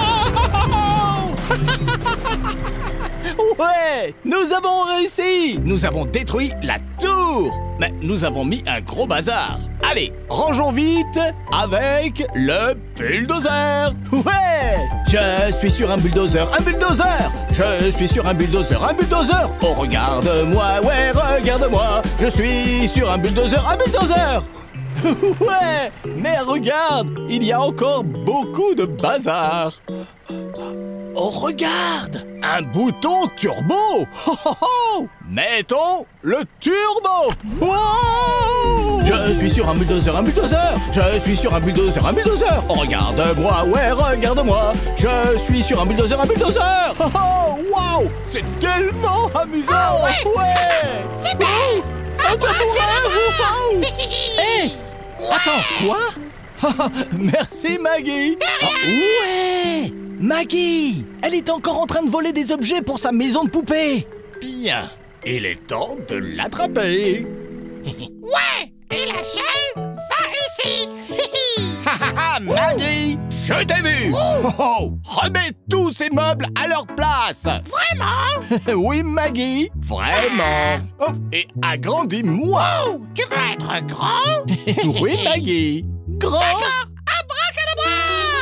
Ouais! Nous avons réussi! Nous avons détruit la tour! Mais nous avons mis un gros bazar! Allez, rangeons vite avec le bulldozer! Ouais! Je suis sur un bulldozer, un bulldozer! Je suis sur un bulldozer, un bulldozer! Oh, regarde-moi, ouais, regarde-moi! Je suis sur un bulldozer, un bulldozer! Ouais! Mais regarde, il y a encore beaucoup de bazar! Oh, regarde! Un bouton turbo! Oh, oh, oh. Mettons le turbo! Wow! Je suis sur un bulldozer, un bulldozer! Je suis sur un bulldozer, un bulldozer! Oh, regarde-moi, ouais, regarde-moi! Je suis sur un bulldozer, un bulldozer! Oh, oh, wow! C'est tellement amusant! Oh, ouais! Ouais! C'est bien! Un tabouret! Wow! Hé! Attends, quoi? Merci, Maggie. Ah, ouais! Maggie! Elle est encore en train de voler des objets pour sa maison de poupée. Bien, il est temps de l'attraper. Ouais! Et la chaise va ici. Maggie, je t'ai vu. Oh, oh, remets tous ces meubles à leur place. Vraiment? Oui, Maggie, vraiment. Oh, et agrandis-moi. Oh, tu veux être grand? Oui, Maggie, grand. D'accord, abracadabra!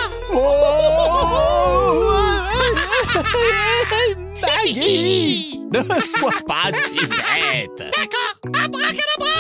Oh, Maggie, ne sois pas si bête. D'accord, abracadabra!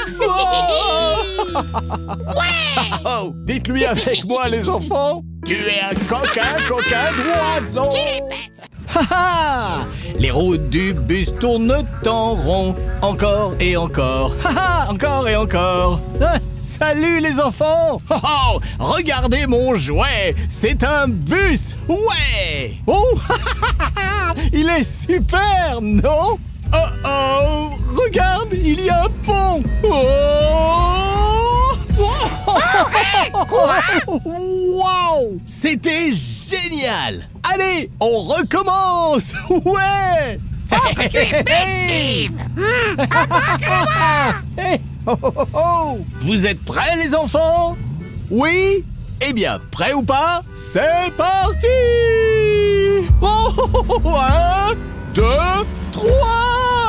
Ouais. Oh, dites-lui avec moi, les enfants. Tu es un coquin, coquin d'oiseau. Qu'il est bête! Ha Les roues du bus tournent en rond, encore et encore. Ha encore et encore. Ah, salut les enfants. Oh, oh, regardez mon jouet, c'est un bus. Ouais. Oh, il est super, non? Oh oh, regarde, il y a un pont. Oh, oh, hey, quoi? wow, c'était génial. Allez, on recommence. Ouais. Oh, que tu es bête, Steve! Hum, abracadabra! Hey, oh, oh, oh, oh. Vous êtes prêts, les enfants? Oui? Eh bien, prêts ou pas? C'est parti! Oh, oh, oh, oh, un, deux, trois!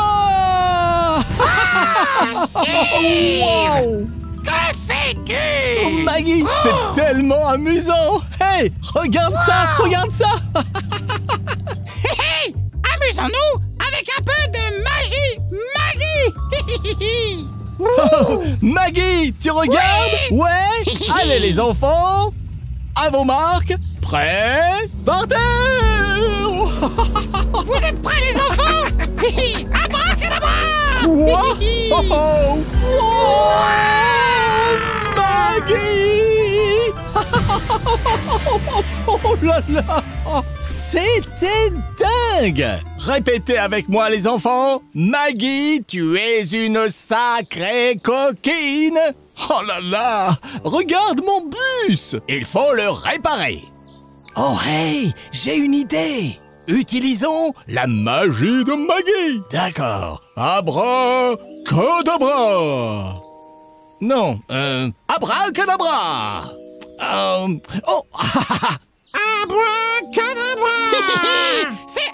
Ah, Steve! Wow! Que fais-tu? Oh, Maggie, Oh! c'est tellement amusant! Hey, regarde ça, Wow! regarde ça! Hé hé! Amusons-nous avec un peu de magie! Magie! Oh, Maggie, tu regardes? Oui! Ouais? Allez les enfants, à vos marques, prêts, partez! Vous êtes prêts, les enfants? Abracadabra! Wow! Oh, oh. Wow! Maggie! Oh là là! C'était dingue! Répétez avec moi, les enfants. Maggie, tu es une sacrée coquine. Oh là là! Regarde mon bus! Il faut le réparer. Oh hey, j'ai une idée. Utilisons la magie de Maggie. D'accord. Abracadabra. Non, euh, abracadabra. Euh, oh, Abracadabra! C'est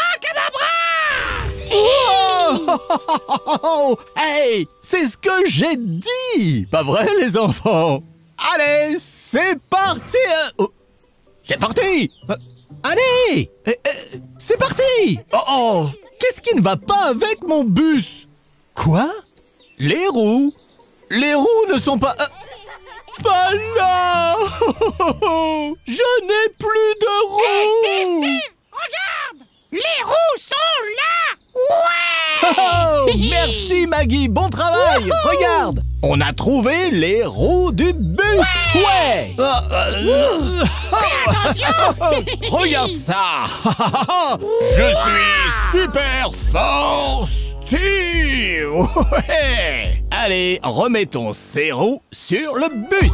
abracadabra! oh, hey, c'est ce que j'ai dit. Pas vrai, les enfants? Allez, c'est parti. euh, oh, c'est parti. Euh, allez, euh, euh, c'est parti. Oh, oh, qu'est-ce qui ne va pas avec mon bus? Quoi? Les roues? Les roues ne sont pas... euh, pas là. Je n'ai plus de roues. Hey, Steve, Steve! Regarde! Les roues sont là! Ouais! Oh, merci Maggie, bon travail. Wouhou! Regarde, on a trouvé les roues du bus. Ouais, Ouais. Euh, euh, Fais attention! regarde ça. Je suis super fort, Steve. Ouais. Allez, remettons ces roues sur le bus.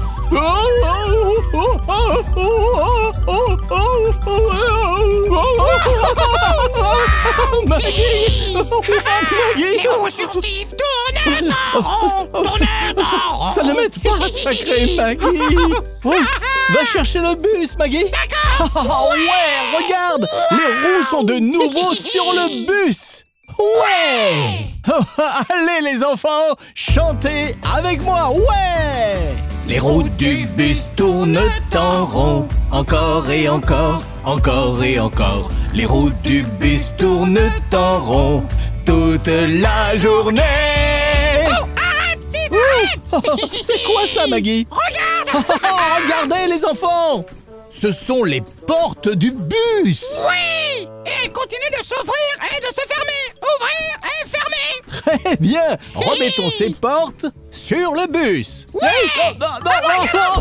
Maggie, Les roues sur Steve tournent en rond! Tournent en rond! ça ne m'aide pas, sacré Maggie. Oh, va chercher le bus, Maggie. D'accord! Oh ouais, regarde, les roues sont de nouveau sur le bus. Ouais. Allez les enfants, chantez avec moi, ouais. Les roues du bus tournent en rond, encore et encore, encore et encore. Les roues du bus tournent en rond toute la journée. Oh, arrête, Steve, arrête! C'est quoi ça, Maggie? Regarde! Regardez les enfants, ce sont les portes du bus. Oui! Et elle continue de s'ouvrir et de se fermer! Ouvrir et fermer! Très bien, remettons ces portes sur le bus. Ouais! Hey, non, non,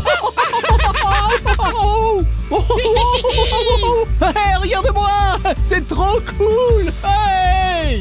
non, non. Hey, regarde-moi, c'est trop cool. Hey.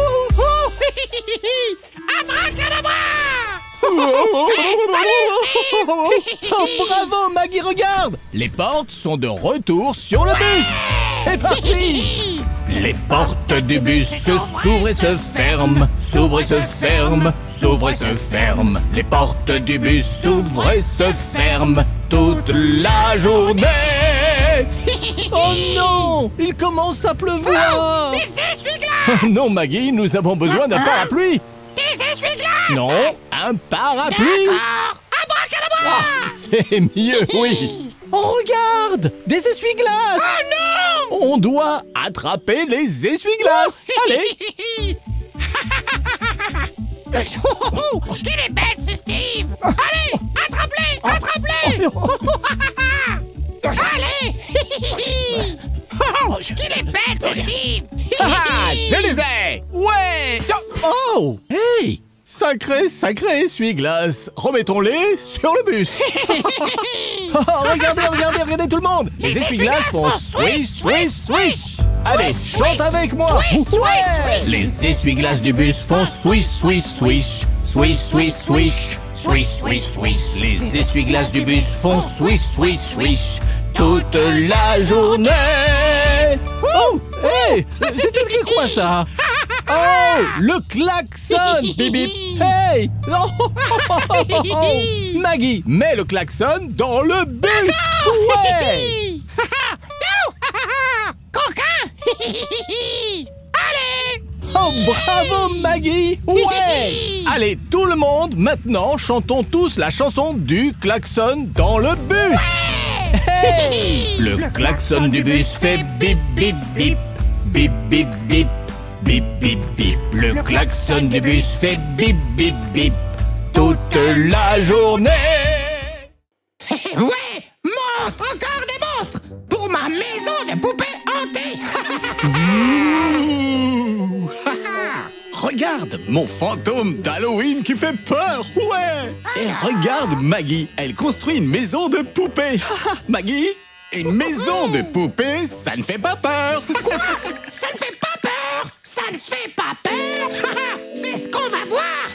Abracadabra! Oh. Salut, Steve! Oh, oh, bravo, Maggie, regarde! Les portes sont de retour sur le bus! C'est parti! Les portes du bus s'ouvrent et se ferment, s'ouvrent et se ferment, s'ouvrent et se ferment. Les portes du bus s'ouvrent et se ferment toute la journée. Oh non, il commence à pleuvoir. Des essuie-glaces! Non, Maggie, nous avons besoin d'un parapluie. Des essuie-glaces! Non, un parapluie. D'accord! Abracadabra! Ah, c'est mieux, oui. Oh, regarde, des essuie-glaces. Oh non! On doit attraper les essuie-glaces. Allez. Qu'il est bête, ce Steve! Allez, attrape-les! Attrape-les! Allez! Qu'il est bête, ce Steve! Ah, je les ai. Ouais. Oh, hey, sacré, sacré essuie-glace. Remettons-les sur le bus. Oh, regardez, regardez, regardez tout le monde. Les, les essuie-glaces font swish, swish, swish. Allez, swish, chante avec moi. Swish, swish, Ouais. swish. Les essuie-glaces du bus font swish, swish, swish. Swish, swish, swish. Swish, swish, swish. Les essuie-glaces du bus font swish, swish, swish. Toute la journée. Oh, hey, c'était quoi ça? Oh, le klaxon. Bip, bip. Hey. Oh, oh, oh, oh, oh. Maggie, mets le klaxon dans le bus. Ouais. Coquin! Allez! Oh, bravo, Maggie. Ouais. Allez, tout le monde, maintenant, chantons tous la chanson du klaxon dans le bus. Hey. Le, le klaxon du bus fait bip, bip, bip. Bip, bip, bip. Bip, bip, bip. Le, le klaxon du bus fait bip, bip, bip. Toute la journée. Ouais! Monstre! Encore des monstres! Pour ma maison de poupées hantée! Ouh. Regarde, mon fantôme d'Halloween qui fait peur. Ouais. Et regarde Maggie, elle construit une maison de poupées. Maggie, une maison de poupées, ça ne fait pas peur. Quoi? Ça ne fait pas peur! Ça ne fait pas peur! C'est ce qu'on va voir!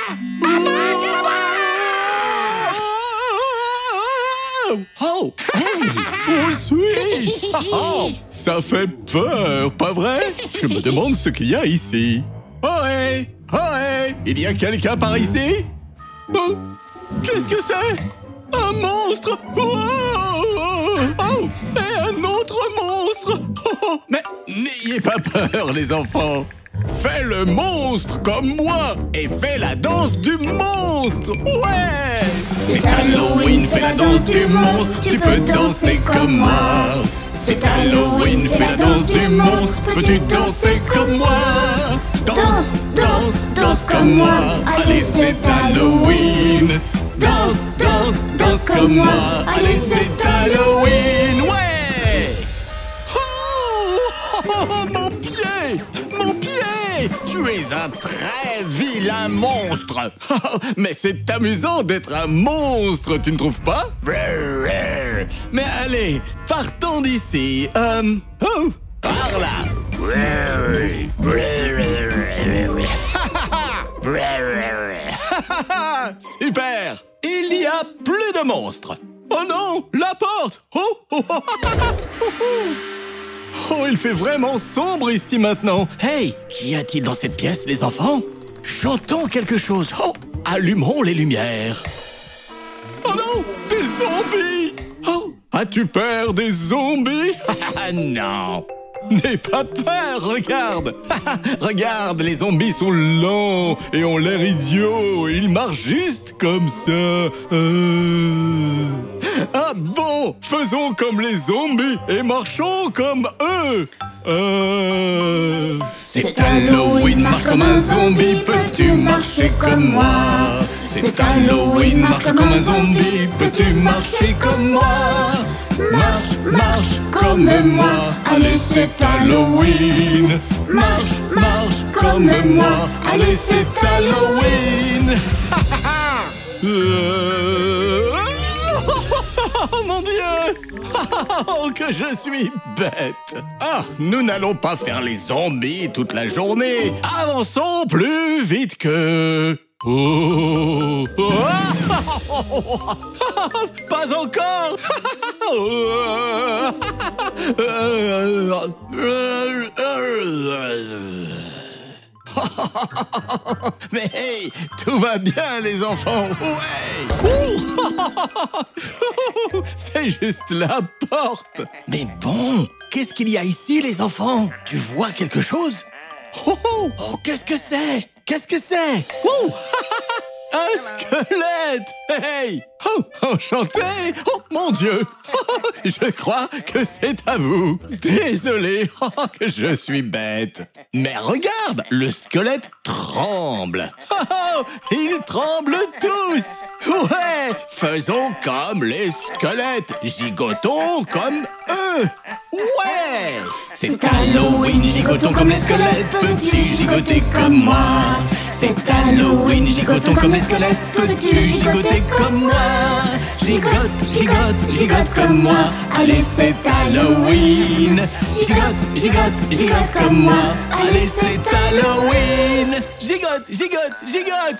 Oh, hey, où suis-je? Oh, ça fait peur, pas vrai? Je me demande ce qu'il y a ici. Oh, hey, oh, hey, il y a quelqu'un par ici? Oh, qu'est-ce que c'est? Un monstre! Oh, oh, oh, et un autre monstre! Oh, oh, mais n'ayez pas peur, les enfants! Fais le monstre comme moi et fais la danse du monstre! Ouais! C'est Halloween, fais la danse du monstre, tu peux danser comme moi! C'est Halloween, fais la danse du monstre, peux-tu danser comme moi? Danse, danse, danse comme moi! Allez, c'est Halloween! Danse, danse, danse comme moi! Allez, c'est Halloween! Ouais! Oh, oh, oh, mon pied! Mon pied! Tu es un très vilain monstre! Mais c'est amusant d'être un monstre, tu ne trouves pas? Mais allez, partons d'ici. Euh... Oh, par là! Super! Il n'y a plus de monstres! Oh non! La porte! Oh, oh, oh, oh, oh, il fait vraiment sombre ici maintenant! Hey! Qu'y a-t-il dans cette pièce, les enfants? Chantons quelque chose! Oh! Allumons les lumières! Oh non! Des zombies! Oh! As-tu peur des zombies? Non! N'aie pas peur, regarde! Regarde, les zombies sont lents et ont l'air idiots. Ils marchent juste comme ça. Euh... Ah bon, faisons comme les zombies et marchons comme eux. Euh... C'est Halloween, marche comme un zombie, peux-tu marcher comme moi? C'est Halloween, marche comme un zombie, peux-tu marcher comme moi? Marche, marche comme moi, allez c'est Halloween. Marche, marche comme moi, allez c'est Halloween. euh... Oh mon Dieu! Oh que je suis bête! Ah, nous n'allons pas faire les zombies toute la journée. Avançons plus vite que... Oh. Pas encore. Mais hey, tout va bien les enfants. Ouais. C'est juste la porte. Mais bon, qu'est-ce qu'il y a ici, les enfants? Tu vois quelque chose? Oh, oh. Oh, qu'est-ce que c'est? Qu'est-ce que c'est? Oh. Un squelette. Hey. Oh, enchanté. Oh, mon Dieu. Je crois que c'est à vous. Désolé que je suis bête. Mais regarde, le squelette tremble. Oh, ils tremblent tous. Ouais, faisons comme les squelettes. Gigotons comme eux. Ouais. C'est Halloween, gigotons comme les squelettes. Peux-tu gigoter comme moi? C'est Halloween, gigotons comme les squelettes. Peux-tu gigoter comme moi? Gigote, gigote, gigote comme moi. Allez, c'est Halloween. Gigote, gigote, gigote comme moi. Allez, c'est Halloween. Gigote, gigote, gigote.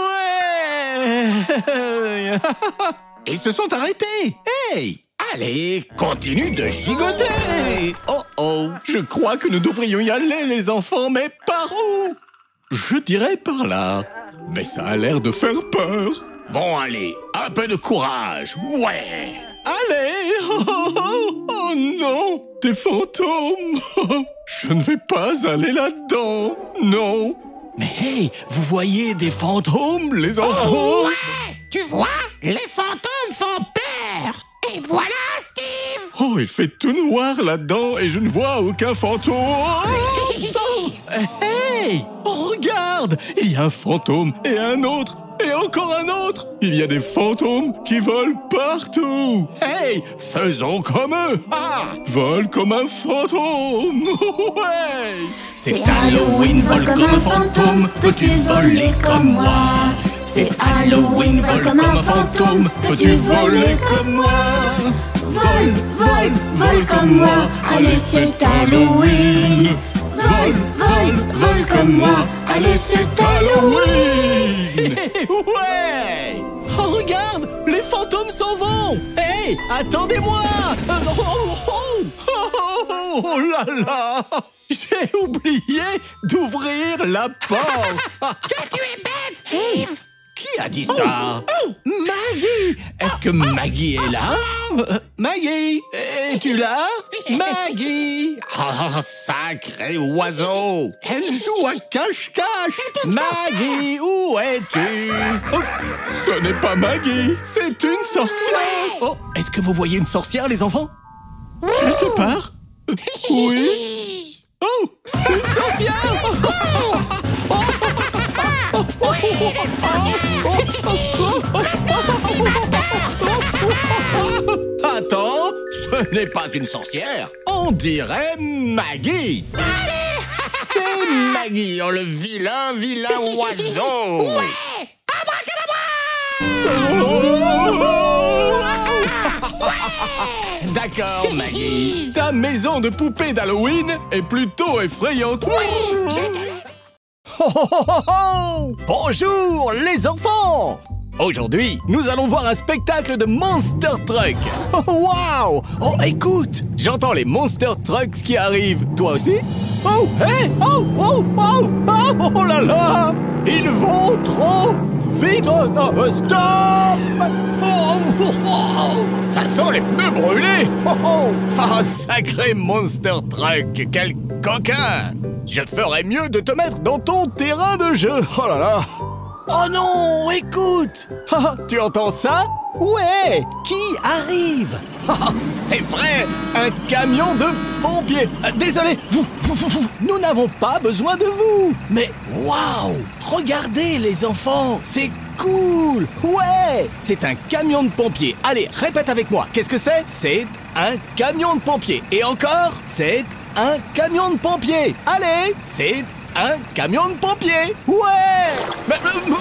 Ouais. Ils se sont arrêtés. Hey. Allez, continue de gigoter. Oh oh, je crois que nous devrions y aller les enfants, mais par où? Je dirais par là. Mais ça a l'air de faire peur. Bon, allez, un peu de courage. Ouais. Allez. Oh, oh, oh, oh non, des fantômes. Je ne vais pas aller là-dedans. Non. Mais hey, vous voyez des fantômes? Fantômes, les enfants. Oh, ouais. Tu vois, les fantômes font peur. Et voilà, Steve. Oh, il fait tout noir là-dedans et je ne vois aucun fantôme. Oh, hey, regarde, il y a un fantôme et un autre et encore un autre. Il y a des fantômes qui volent partout. Hey, faisons comme eux. Ah, vole comme un fantôme. Ouais. C'est Halloween, vole comme un fantôme. Peux-tu voler comme moi? C'est Halloween, vole comme un fantôme. Peux-tu voler comme moi? Vole, vole, vole comme moi. Allez, c'est Halloween. Vole, vole, vole comme moi. Allez, c'est Halloween. Ouais. Oh, regarde, les fantômes s'en vont. Hey, attendez-moi. Euh, oh, oh, oh. Oh, oh, oh là là. J'ai oublié d'ouvrir la porte. Que tu es bête, Steve. Qui a dit ça? Oh, Maggie. Est-ce que Maggie est là? Euh, Maggie, es-tu là? Maggie. Oh, sacré oiseau. Elle joue à cache-cache. Maggie, où es-tu? Oh, ce n'est pas Maggie, c'est une sorcière. Oh, est-ce que vous voyez une sorcière, les enfants? Quelque part? Euh, Oui. Oh, une sorcière. Oui, les Attends, ce n'est pas une sorcière. On dirait Maggie. Salut. C'est Maggie, oh, le vilain, vilain oiseau. Ouais. Ouais. D'accord, Maggie. Ta maison de poupée d'Halloween est plutôt effrayante. Oui, je te l'ai. Oh, oh, oh, oh, oh. Bonjour les enfants. Aujourd'hui, nous allons voir un spectacle de Monster Truck. Oh, waouh. Oh, écoute, j'entends les Monster Trucks qui arrivent. Toi aussi? Oh, hey, oh, oh, oh, oh, oh là là. Ils vont trop vite. Oh, oh, stop. Oh, oh, oh. Ça sent les pneus brûlés. Oh, oh. Ah, sacré Monster Truck, quel coquin. Je ferais mieux de te mettre dans ton terrain de jeu. Oh là là. Oh non, écoute. Tu entends ça? Ouais. Qui arrive? C'est vrai, un camion de pompiers. Euh, désolé, vous, vous, vous, vous, nous n'avons pas besoin de vous. Mais waouh, regardez les enfants, c'est cool. Ouais, c'est un camion de pompiers. Allez, répète avec moi. Qu'est-ce que c'est? C'est un camion de pompiers. Et encore, c'est un camion de pompiers. Allez, c'est un camion de pompiers. Ouais. Mais,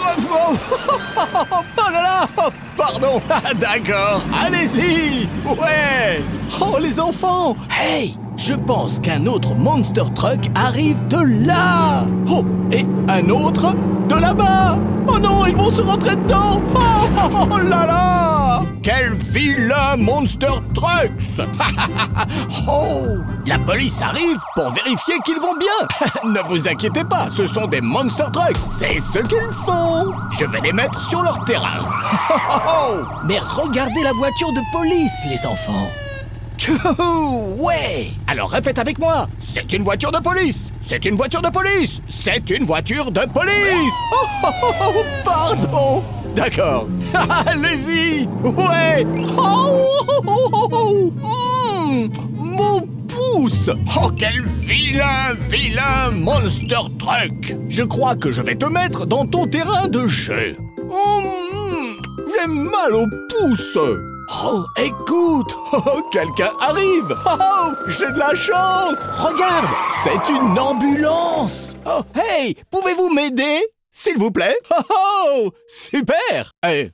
oh là là. Pardon. D'accord. Allez-y. Ouais. Oh les enfants. Hey, je pense qu'un autre Monster Truck arrive de là. Oh, et un autre de là-bas. Oh non, ils vont se rentrer dedans. Oh, oh, oh là là. Quel vilain Monster Trucks. Oh, la police arrive pour vérifier qu'ils vont bien. Ne vous inquiétez pas, ce sont des Monster Trucks. C'est ce qu'ils font. Je vais les mettre sur leur terrain. Mais regardez la voiture de police, les enfants. Ouais. Alors répète avec moi. C'est une voiture de police. C'est une voiture de police. C'est une voiture de police. Oh, oh, oh, pardon. D'accord. Allez-y. Ouais. Oh, oh, oh, oh. Mmh, mon pouce. Oh, quel vilain, vilain Monster Truck. Je crois que je vais te mettre dans ton terrain de jeu. Oh, mmh, j'ai mal au pouce. Oh, écoute. Oh, quelqu'un arrive. Oh, j'ai de la chance. Regarde, c'est une ambulance. Oh, hey, pouvez-vous m'aider, s'il vous plaît? Oh, oh, super. Hey.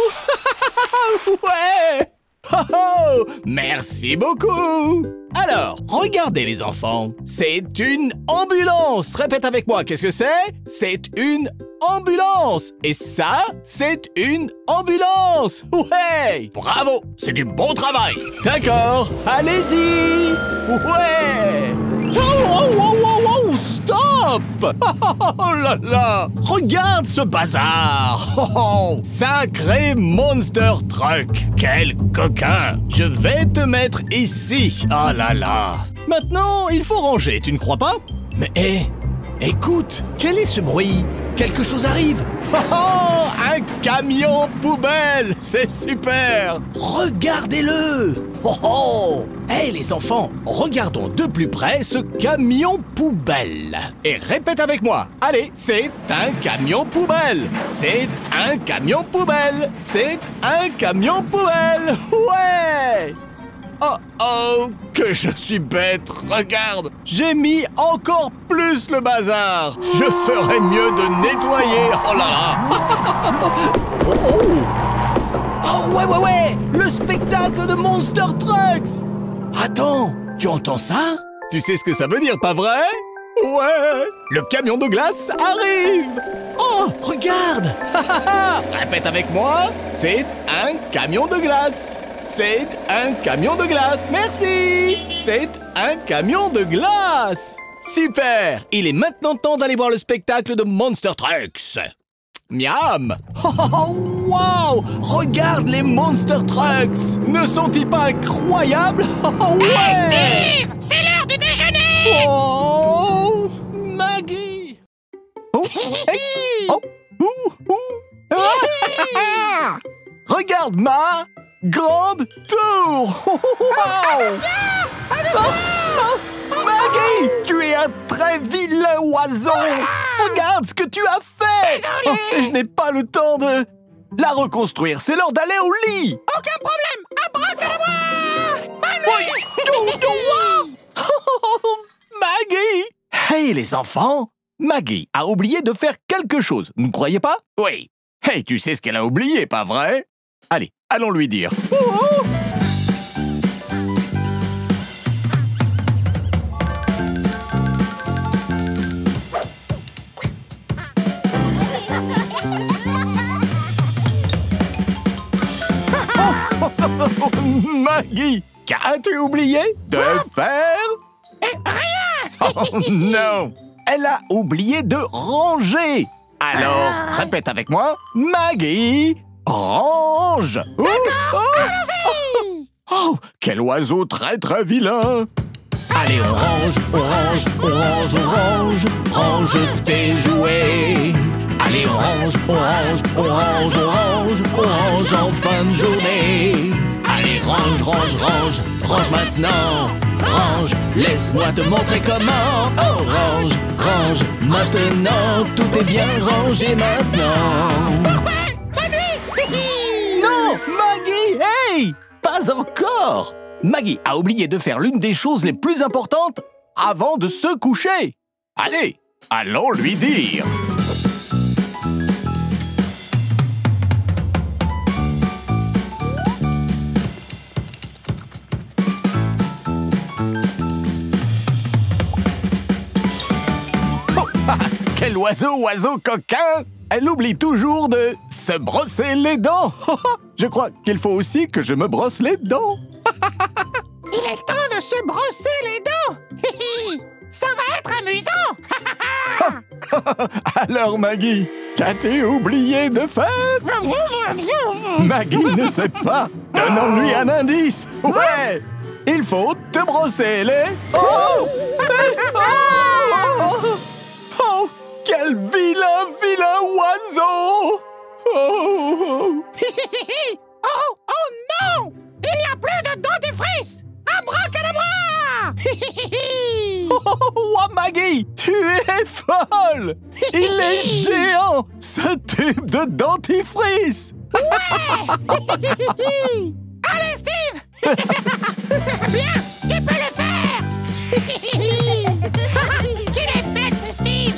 Ouais. Oh, oh, merci beaucoup. Alors, regardez les enfants, c'est une ambulance. Répète avec moi, qu'est-ce que c'est? C'est une ambulance. Et ça, c'est une ambulance. Ouais. Bravo, c'est du bon travail. D'accord, allez-y. Ouais. Oh, oh, oh, oh, oh, stop. Oh là là. Regarde ce bazar. Oh, oh, sacré Monster Truck. Quel coquin. Je vais te mettre ici. Oh là là. Maintenant, il faut ranger, tu ne crois pas? Mais hé, hey, écoute, quel est ce bruit? Quelque chose arrive. Oh, oh, un camion poubelle. C'est super. Regardez-le. Oh oh. Hé hey, les enfants, regardons de plus près ce camion poubelle. Et répète avec moi. Allez, c'est un camion poubelle. C'est un camion poubelle. C'est un camion poubelle. Ouais. Oh oh, que je suis bête. Regarde, j'ai mis encore plus le bazar. Je ferais mieux de nettoyer. Oh là là. Oh, oh. Oh ouais ouais ouais, le spectacle de Monster Trucks. Attends, tu entends ça? Tu sais ce que ça veut dire, pas vrai? Ouais, le camion de glace arrive. Oh, regarde. Répète avec moi, c'est un camion de glace. C'est un camion de glace. Merci. C'est un camion de glace. Super. Il est maintenant temps d'aller voir le spectacle de Monster Trucks. Miam. Oh, wow. Regarde les Monster Trucks. Ne sont-ils pas incroyables? Oh, ouais. Hey Steve, c'est l'heure du déjeuner. Oh, Maggie. Oh, hey. Oh. Ouh, ouh. Ah. Regarde ma grande tour. Oh, Attention, attention. oh, oh, Maggie, tu es un très vilain oiseau. Regarde ce que tu as fait. Désolé. Oh, je n'ai pas le temps de la reconstruire. C'est l'heure d'aller au lit. Aucun problème. Abracadabra. Bonne Oui. nuit. Dou- dou- oh, Maggie. Hey les enfants, Maggie a oublié de faire quelque chose. Vous ne croyez pas? Oui. Hey, tu sais ce qu'elle a oublié, pas vrai? Allez, allons lui dire. Oh. Maggie, qu'as-tu oublié de faire? Rien. Oh non. Elle a oublié de ranger. Alors, répète avec moi. Maggie, range. D'accord, Oh, allons-y. oh, quel oiseau très très vilain. Allez, on range, on range, on range, on range, range tes jouets. Allez, on range, on range, on range, on range, on range en fin de journée. Allez, range, range, range, range maintenant. Range, laisse-moi te montrer comment. Oh, range, range, maintenant. Tout est bien rangé maintenant. Parfait. Bonne nuit. Non, Maggie, hey, pas encore. Maggie a oublié de faire l'une des choses les plus importantes avant de se coucher. Allez, allons lui dire. Quel Quel oiseau, oiseau coquin! Elle oublie toujours de se brosser les dents. Je crois qu'il faut aussi que je me brosse les dents. Il est temps de se brosser les dents. Ça va être amusant. Alors Maggie, qu'as-tu oublié de faire? Maggie ne sait pas. Donnons-lui un indice. Ouais, il faut te brosser les... Oh! Oh! Oh! Quel vilain, vilain oiseau! Oh! Oh, oh non! Il n'y a plus de dentifrice! Abracadabra! Oh, Maggie, tu es folle! Il est géant, ce tube de dentifrice! Ouais! Allez, Steve! Bien, tu peux le faire! Qu'il est bête, ce Steve!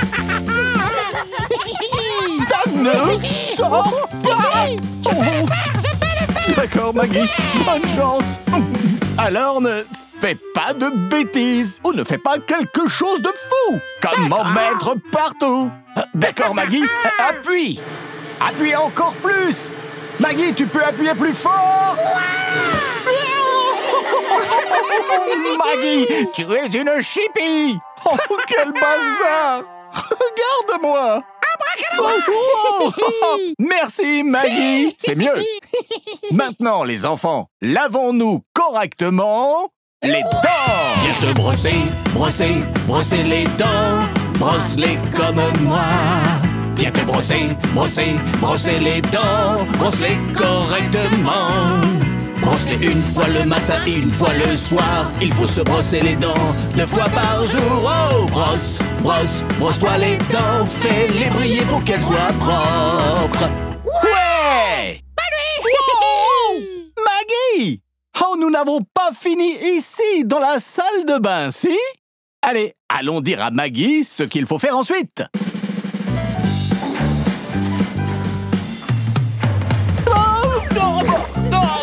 Ça ne sort pas! Tu peux le faire, je peux le faire! D'accord, Maggie, bonne chance! Alors ne fais pas de bêtises ou ne fais pas quelque chose de fou, comme m'en mettre partout. D'accord, Maggie, appuie. Appuie encore plus. Maggie, tu peux appuyer plus fort. Maggie, tu es une chipie. Oh, quel bazar. Regarde-moi. Oh, oh, oh. Merci, Maggie. C'est mieux. Maintenant, les enfants, lavons-nous correctement les dents. Viens te brosser, brosser, brosser les dents. Brosse-les comme moi. Viens te brosser, brosser, brosser les dents. Brosse-les correctement. Brosse-les une fois le matin, une fois le soir. Il faut se brosser les dents deux fois par jour. Oh, brosse, brosse, brosse-toi les dents. Fais-les briller pour qu'elles soient propres. Ouais! Wow! Maggie! Oh, nous n'avons pas fini ici, dans la salle de bain, si? Allez, allons dire à Maggie ce qu'il faut faire ensuite. Oh, non, non, non,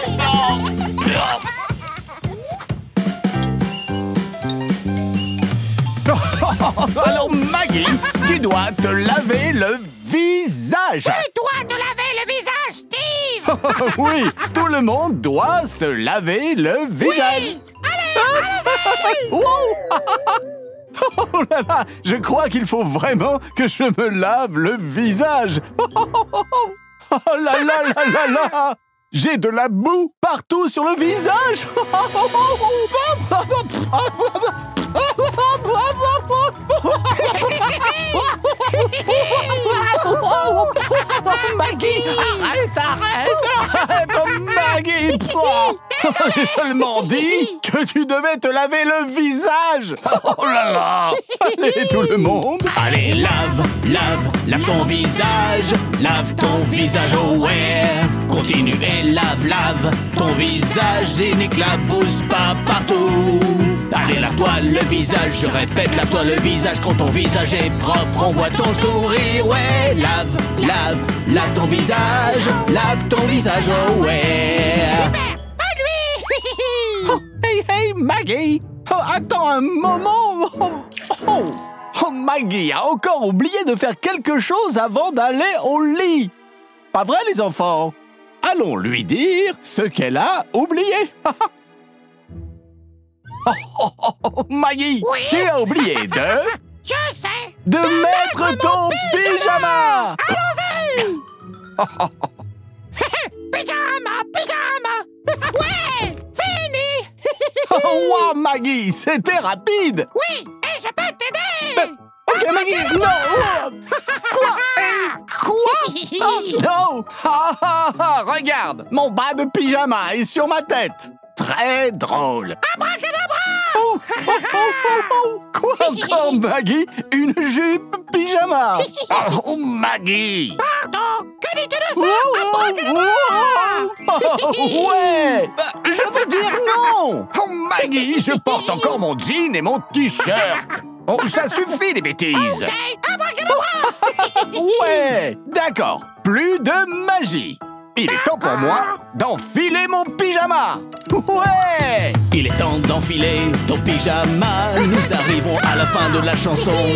non. Alors, Maggie, tu dois te laver le visage. Tu dois te laver le visage, Steve! Oui, tout le monde doit se laver le visage. Oui. Allez, allons-y! Wow. Oh là là, je crois qu'il faut vraiment que je me lave le visage. Oh là là là là là, j'ai de la boue partout sur le visage. Maggie, arrête, arrête, arrête, Maggie. J'ai seulement dit que tu devais te laver le visage. Oh là là. Allez, tout le monde. Allez, lave, lave, lave ton visage. Lave ton visage, oh ouais. Continue et lave, lave ton visage. Et n'éclabousse pas partout. Allez, lave-toi le visage, je répète, lave-toi le visage. Quand ton visage est propre, on voit ton sourire. Ouais, lave, lave, lave ton visage. Lave ton visage, oh ouais. Oh, hey, hey, Maggie! Oh, attends un moment! Oh, oh, oh, Maggie a encore oublié de faire quelque chose avant d'aller au lit! Pas vrai, les enfants? Allons lui dire ce qu'elle a oublié! Oh, oh, oh, oh, Maggie! Oui? Tu as oublié de... Je sais! De, de mettre, mettre ton pyjama! pyjama. Allons-y! Oh, oh, oh. Pyjama, pyjama! Ouais! Fini! Oh, wow, Maggie, c'était rapide! Oui, et je peux t'aider! Euh, ok, Maggie, non! Quoi? Et quoi? Oh, non! Ah, ah, ah, regarde, mon bas de pyjama est sur ma tête! Très drôle! Abracadabra! Oh, oh, oh, oh, oh. Quoi encore, Maggie? Une jupe pyjama! Oh, Maggie! Pardon! Que dis-tu de ça? Oh, Abracadabra! Oh, oh, ouais! Je veux dire non! Oh, Maggie, je porte encore mon jean et mon t-shirt! Oh, ça suffit, les bêtises! Ok! Abracadabra! Ouais! D'accord, plus de magie! Il est temps pour moi d'enfiler mon pyjama! Ouais! Il est temps d'enfiler ton pyjama. Nous arrivons à la fin de la chanson.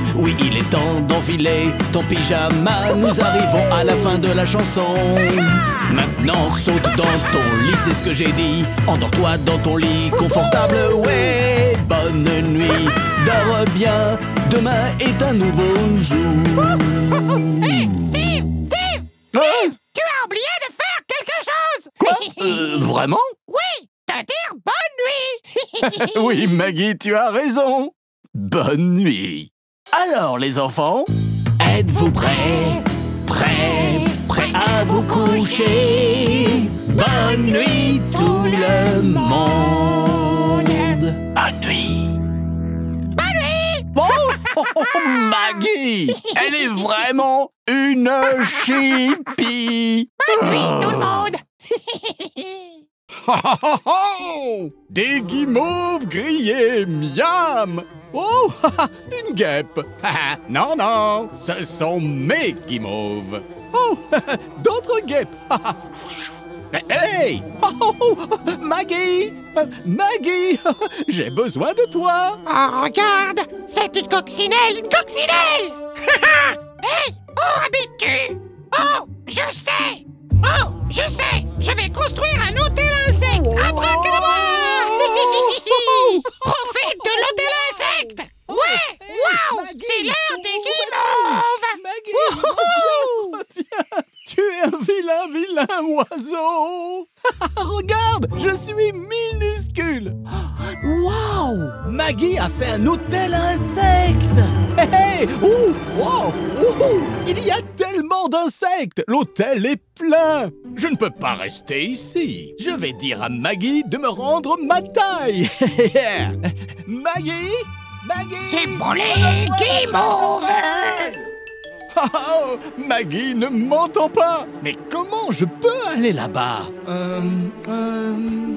Oui, il est temps d'enfiler ton pyjama. Nous arrivons à la fin de la chanson. Maintenant, saute dans ton lit, c'est ce que j'ai dit. Endors-toi dans ton lit confortable, ouais. Bonne nuit, dors bien. Demain est un nouveau jour. Hey, Steve! Steve! Steve! Hein? Tu as oublié de faire quelque chose! Quoi? euh, Vraiment? Oui! Te dire bonne nuit! Oui, Maggie, tu as raison. Bonne nuit. Alors, les enfants, êtes-vous prêts? Prêts? Prêts à vous coucher? Bonne nuit, tout le monde. Bonne nuit. Bonne nuit! Oh, oh, Maggie, elle est vraiment une chipie. Bonne nuit, tout le monde! Oh, oh, oh, des guimauves grillés, miam! Oh, une guêpe! Non, non, ce sont mes guimauves! Oh, d'autres guêpes! Hey! Oh, oh, Maggie! Maggie! J'ai besoin de toi! Oh, regarde! C'est une coccinelle! Une coccinelle! Hey! Où habites-tu? Oh! Je sais! Oh! Je sais! Je vais construire un hôtel insecte! Abracadabra! Profite de l'hôtel insecte! Ouais! Waouh! C'est l'heure des guimauves! Wouhou! Tu es un vilain, vilain oiseau! Regarde, je suis minuscule! Waouh! Maggie a fait un hôtel à insectes! Hé hé! Ouh! Wow! Ouh! Il y a tellement d'insectes! L'hôtel est plein! Je ne peux pas rester ici! Je vais dire à Maggie de me rendre ma taille! Maggie! Maggie! C'est pour les guimauves! Oh, Maggie ne m'entend pas. Mais comment je peux aller là-bas? Euh... euh...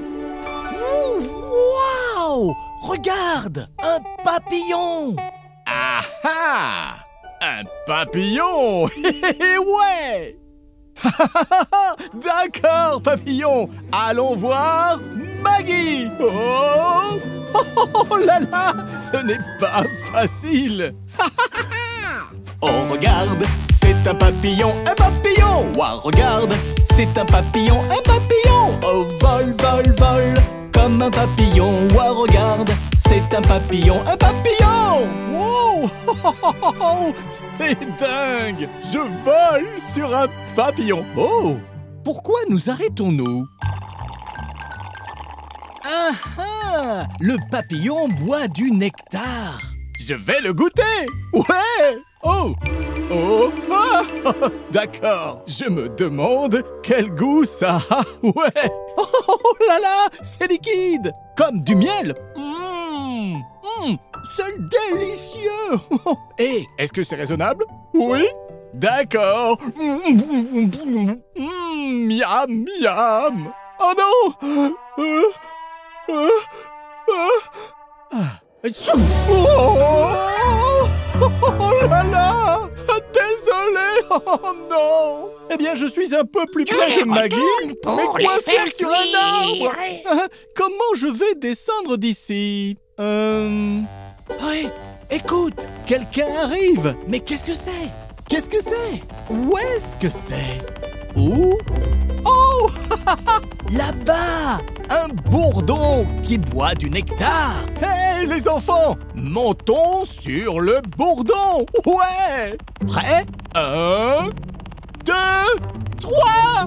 Waouh! Regarde! Un papillon! Ah ah! Un papillon! Ouais! D'accord, papillon! Allons voir Maggie! Oh! Oh là là! Ce n'est pas facile! Oh, regarde, c'est un papillon, un papillon. Ouah, regarde, c'est un papillon, un papillon. Oh, vol, vol, vol, comme un papillon. Ouah, regarde, c'est un papillon, un papillon. Wow, c'est dingue. Je vole sur un papillon. Oh, pourquoi nous arrêtons-nous? Ah ah, le papillon boit du nectar. Je vais le goûter. Ouais. Oh! Oh! Ah! D'accord, je me demande quel goût ça a! Ouais! Oh là là! C'est liquide! Comme du miel! Mmh! Mmh! C'est délicieux! Et est-ce que c'est raisonnable? Oui! D'accord! Mmh! Miam! Miam! Oh non! Euh, euh, euh, ah. Oh! Oh là là! Désolé! Oh non! Eh bien, je suis un peu plus près de Maggie, mais coincé sur un arbre! Comment je vais descendre d'ici? Euh... Ouais, écoute! Quelqu'un arrive! Mais qu'est-ce que c'est? Qu'est-ce que c'est? Où est-ce que c'est? Où? Oh! Là-bas! Un bourdon qui boit du nectar! Hey, les enfants! Montons sur le bourdon! Ouais! Prêt? Un, deux, trois!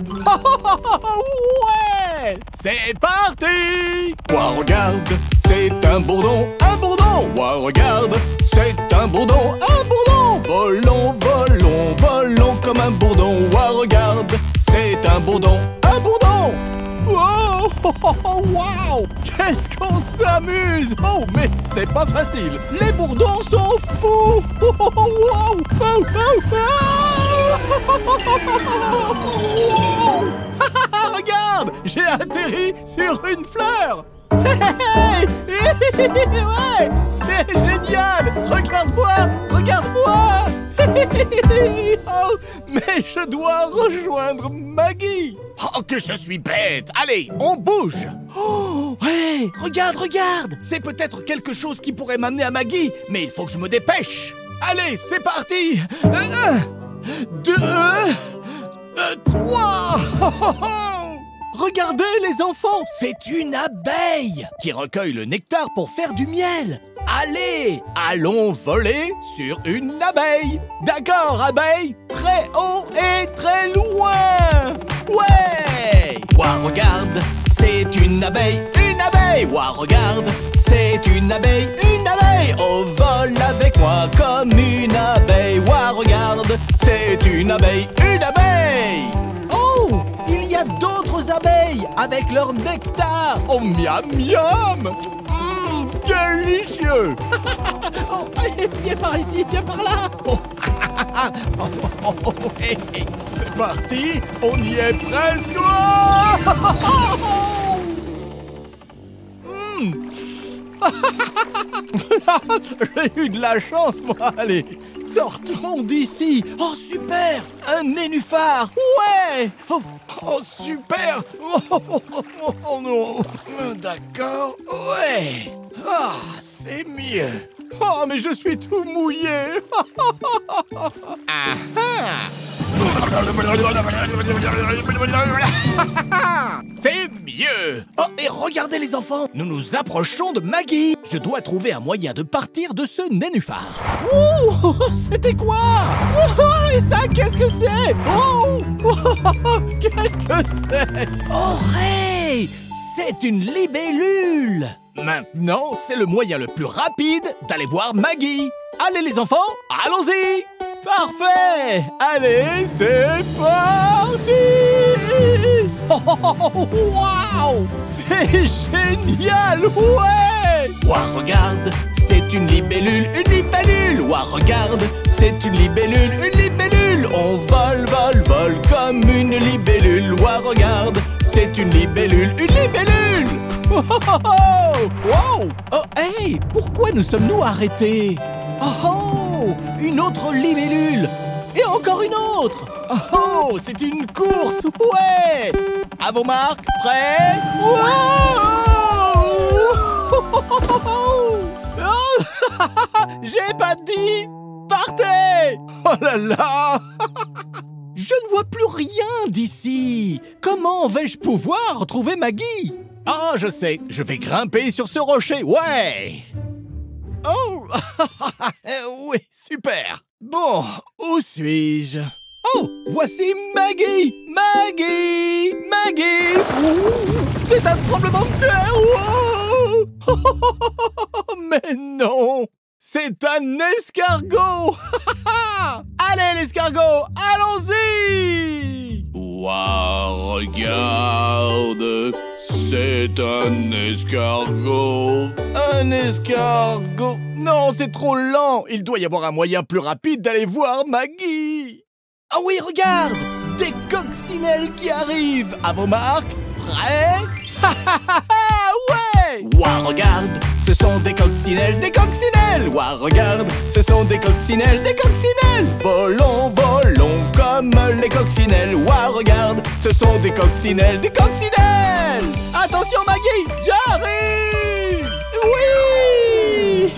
Ouais! C'est parti! Ouah, regarde, c'est un bourdon, un bourdon! Ouah, regarde, c'est un bourdon, un bourdon! Volons, volons, volons comme un bourdon! Ouah, regarde, c'est un bourdon, un bourdon! Oh, oh, oh, oh, wow! Qu'est-ce qu'on s'amuse! Oh, mais ce n'est pas facile! Les bourdons sont fous! Oh, oh, oh, wow! Oh, oh, oh! Regarde! J'ai atterri sur une fleur! Ouais! C'est génial! Regarde-moi! Regarde-moi! Oh, mais je dois rejoindre Maggie! Oh, que je suis bête! Allez, on bouge! Oh, hey, regarde, regarde! C'est peut-être quelque chose qui pourrait m'amener à Maggie, mais il faut que je me dépêche! Allez, c'est parti. Un, deux, euh, trois. Regardez les enfants, c'est une abeille qui recueille le nectar pour faire du miel. Allez, allons voler sur une abeille. D'accord, abeille, très haut et très loin. Ouais. Ouah, regarde, c'est une abeille, une abeille. Ouah, regarde, c'est une abeille, une abeille. Au vol avec moi comme une abeille. Ouah, regarde, c'est une abeille, une abeille. Oh, il y a d'autres abeilles avec leur nectar. Oh, miam, miam. Mmh, délicieux. Oh, viens par ici, viens par là. Oh, oh, oh, oh, hey, hey. C'est parti, on y est presque. Oh, mmh. J'ai eu de la chance, moi. Allez, sortons d'ici. Oh, super, un nénuphar. Ouais. Oh, oh super. Oh, oh, oh, oh, oh non. D'accord, ouais. Ah, c'est mieux. Oh, mais je suis tout mouillé. Ah ah. C'est mieux. Oh, et regardez les enfants, nous nous approchons de Maggie. Je dois trouver un moyen de partir de ce nénuphar. Oh, c'était quoi? Oh, et ça, qu'est-ce que c'est? Oh, qu'est-ce que c'est? Oh, hey, c'est une libellule. Maintenant, c'est le moyen le plus rapide d'aller voir Maggie. Allez les enfants, allons-y. Parfait. Allez, c'est parti. Oh, oh, oh, wow. C'est génial, ouais. Ouah, regarde, c'est une libellule, une libellule. Ouah, regarde, c'est une libellule, une libellule. On vole, vole, vole comme une libellule. Ouah, regarde, c'est une libellule, une libellule. Oh, oh, oh, wow. Oh, hey, pourquoi nous sommes-nous arrêtés? Oh, oh, une autre libellule. Et encore une autre. Oh, oh, c'est une course, ouais. À vos marques, prêts? J'ai pas dit. Partez. Oh là là. Je ne vois plus rien d'ici. Comment vais-je pouvoir retrouver Maggie? Ah, je sais, je vais grimper sur ce rocher, ouais. Oh, oui, super. Bon, où suis-je? Oh, voici Maggie. Maggie, Maggie. C'est un tremblement de terre. Oh, mais non, c'est un escargot. Allez, l'escargot, allons-y. Waouh, regarde, c'est un escargot. Un escargot? Non, c'est trop lent. Il doit y avoir un moyen plus rapide d'aller voir Maggie. Ah oui, regarde, des coccinelles qui arrivent. À vos marques, prêts? Ouais. Ouah, regarde, ce sont des coccinelles, des coccinelles. Ouah, regarde, ce sont des coccinelles, des coccinelles. Volons, volons comme les coccinelles. Ouah, regarde, ce sont des coccinelles, des coccinelles. Attention Maggie, j'arrive. Oui.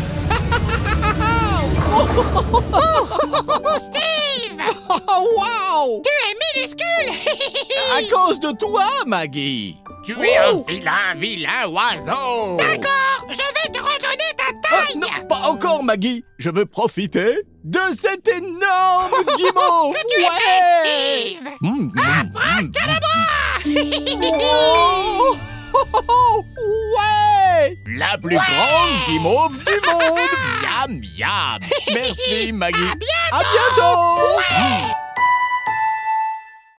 Oh, Steve. Wow. Tu es minuscule. À cause de toi, Maggie. Tu es oh. un vilain, vilain oiseau. D'accord, je vais te redonner ta taille. Ah, non, pas encore, Maggie. Je veux profiter de cet énorme guimauve. Que tu ouais. es bête, Steve. Mmh, Abracadabra. Oh, oh, oh, ouais. La plus ouais. grande guimauve du monde. Miam, miam. Merci, Maggie. À bientôt. À bientôt. Ouais.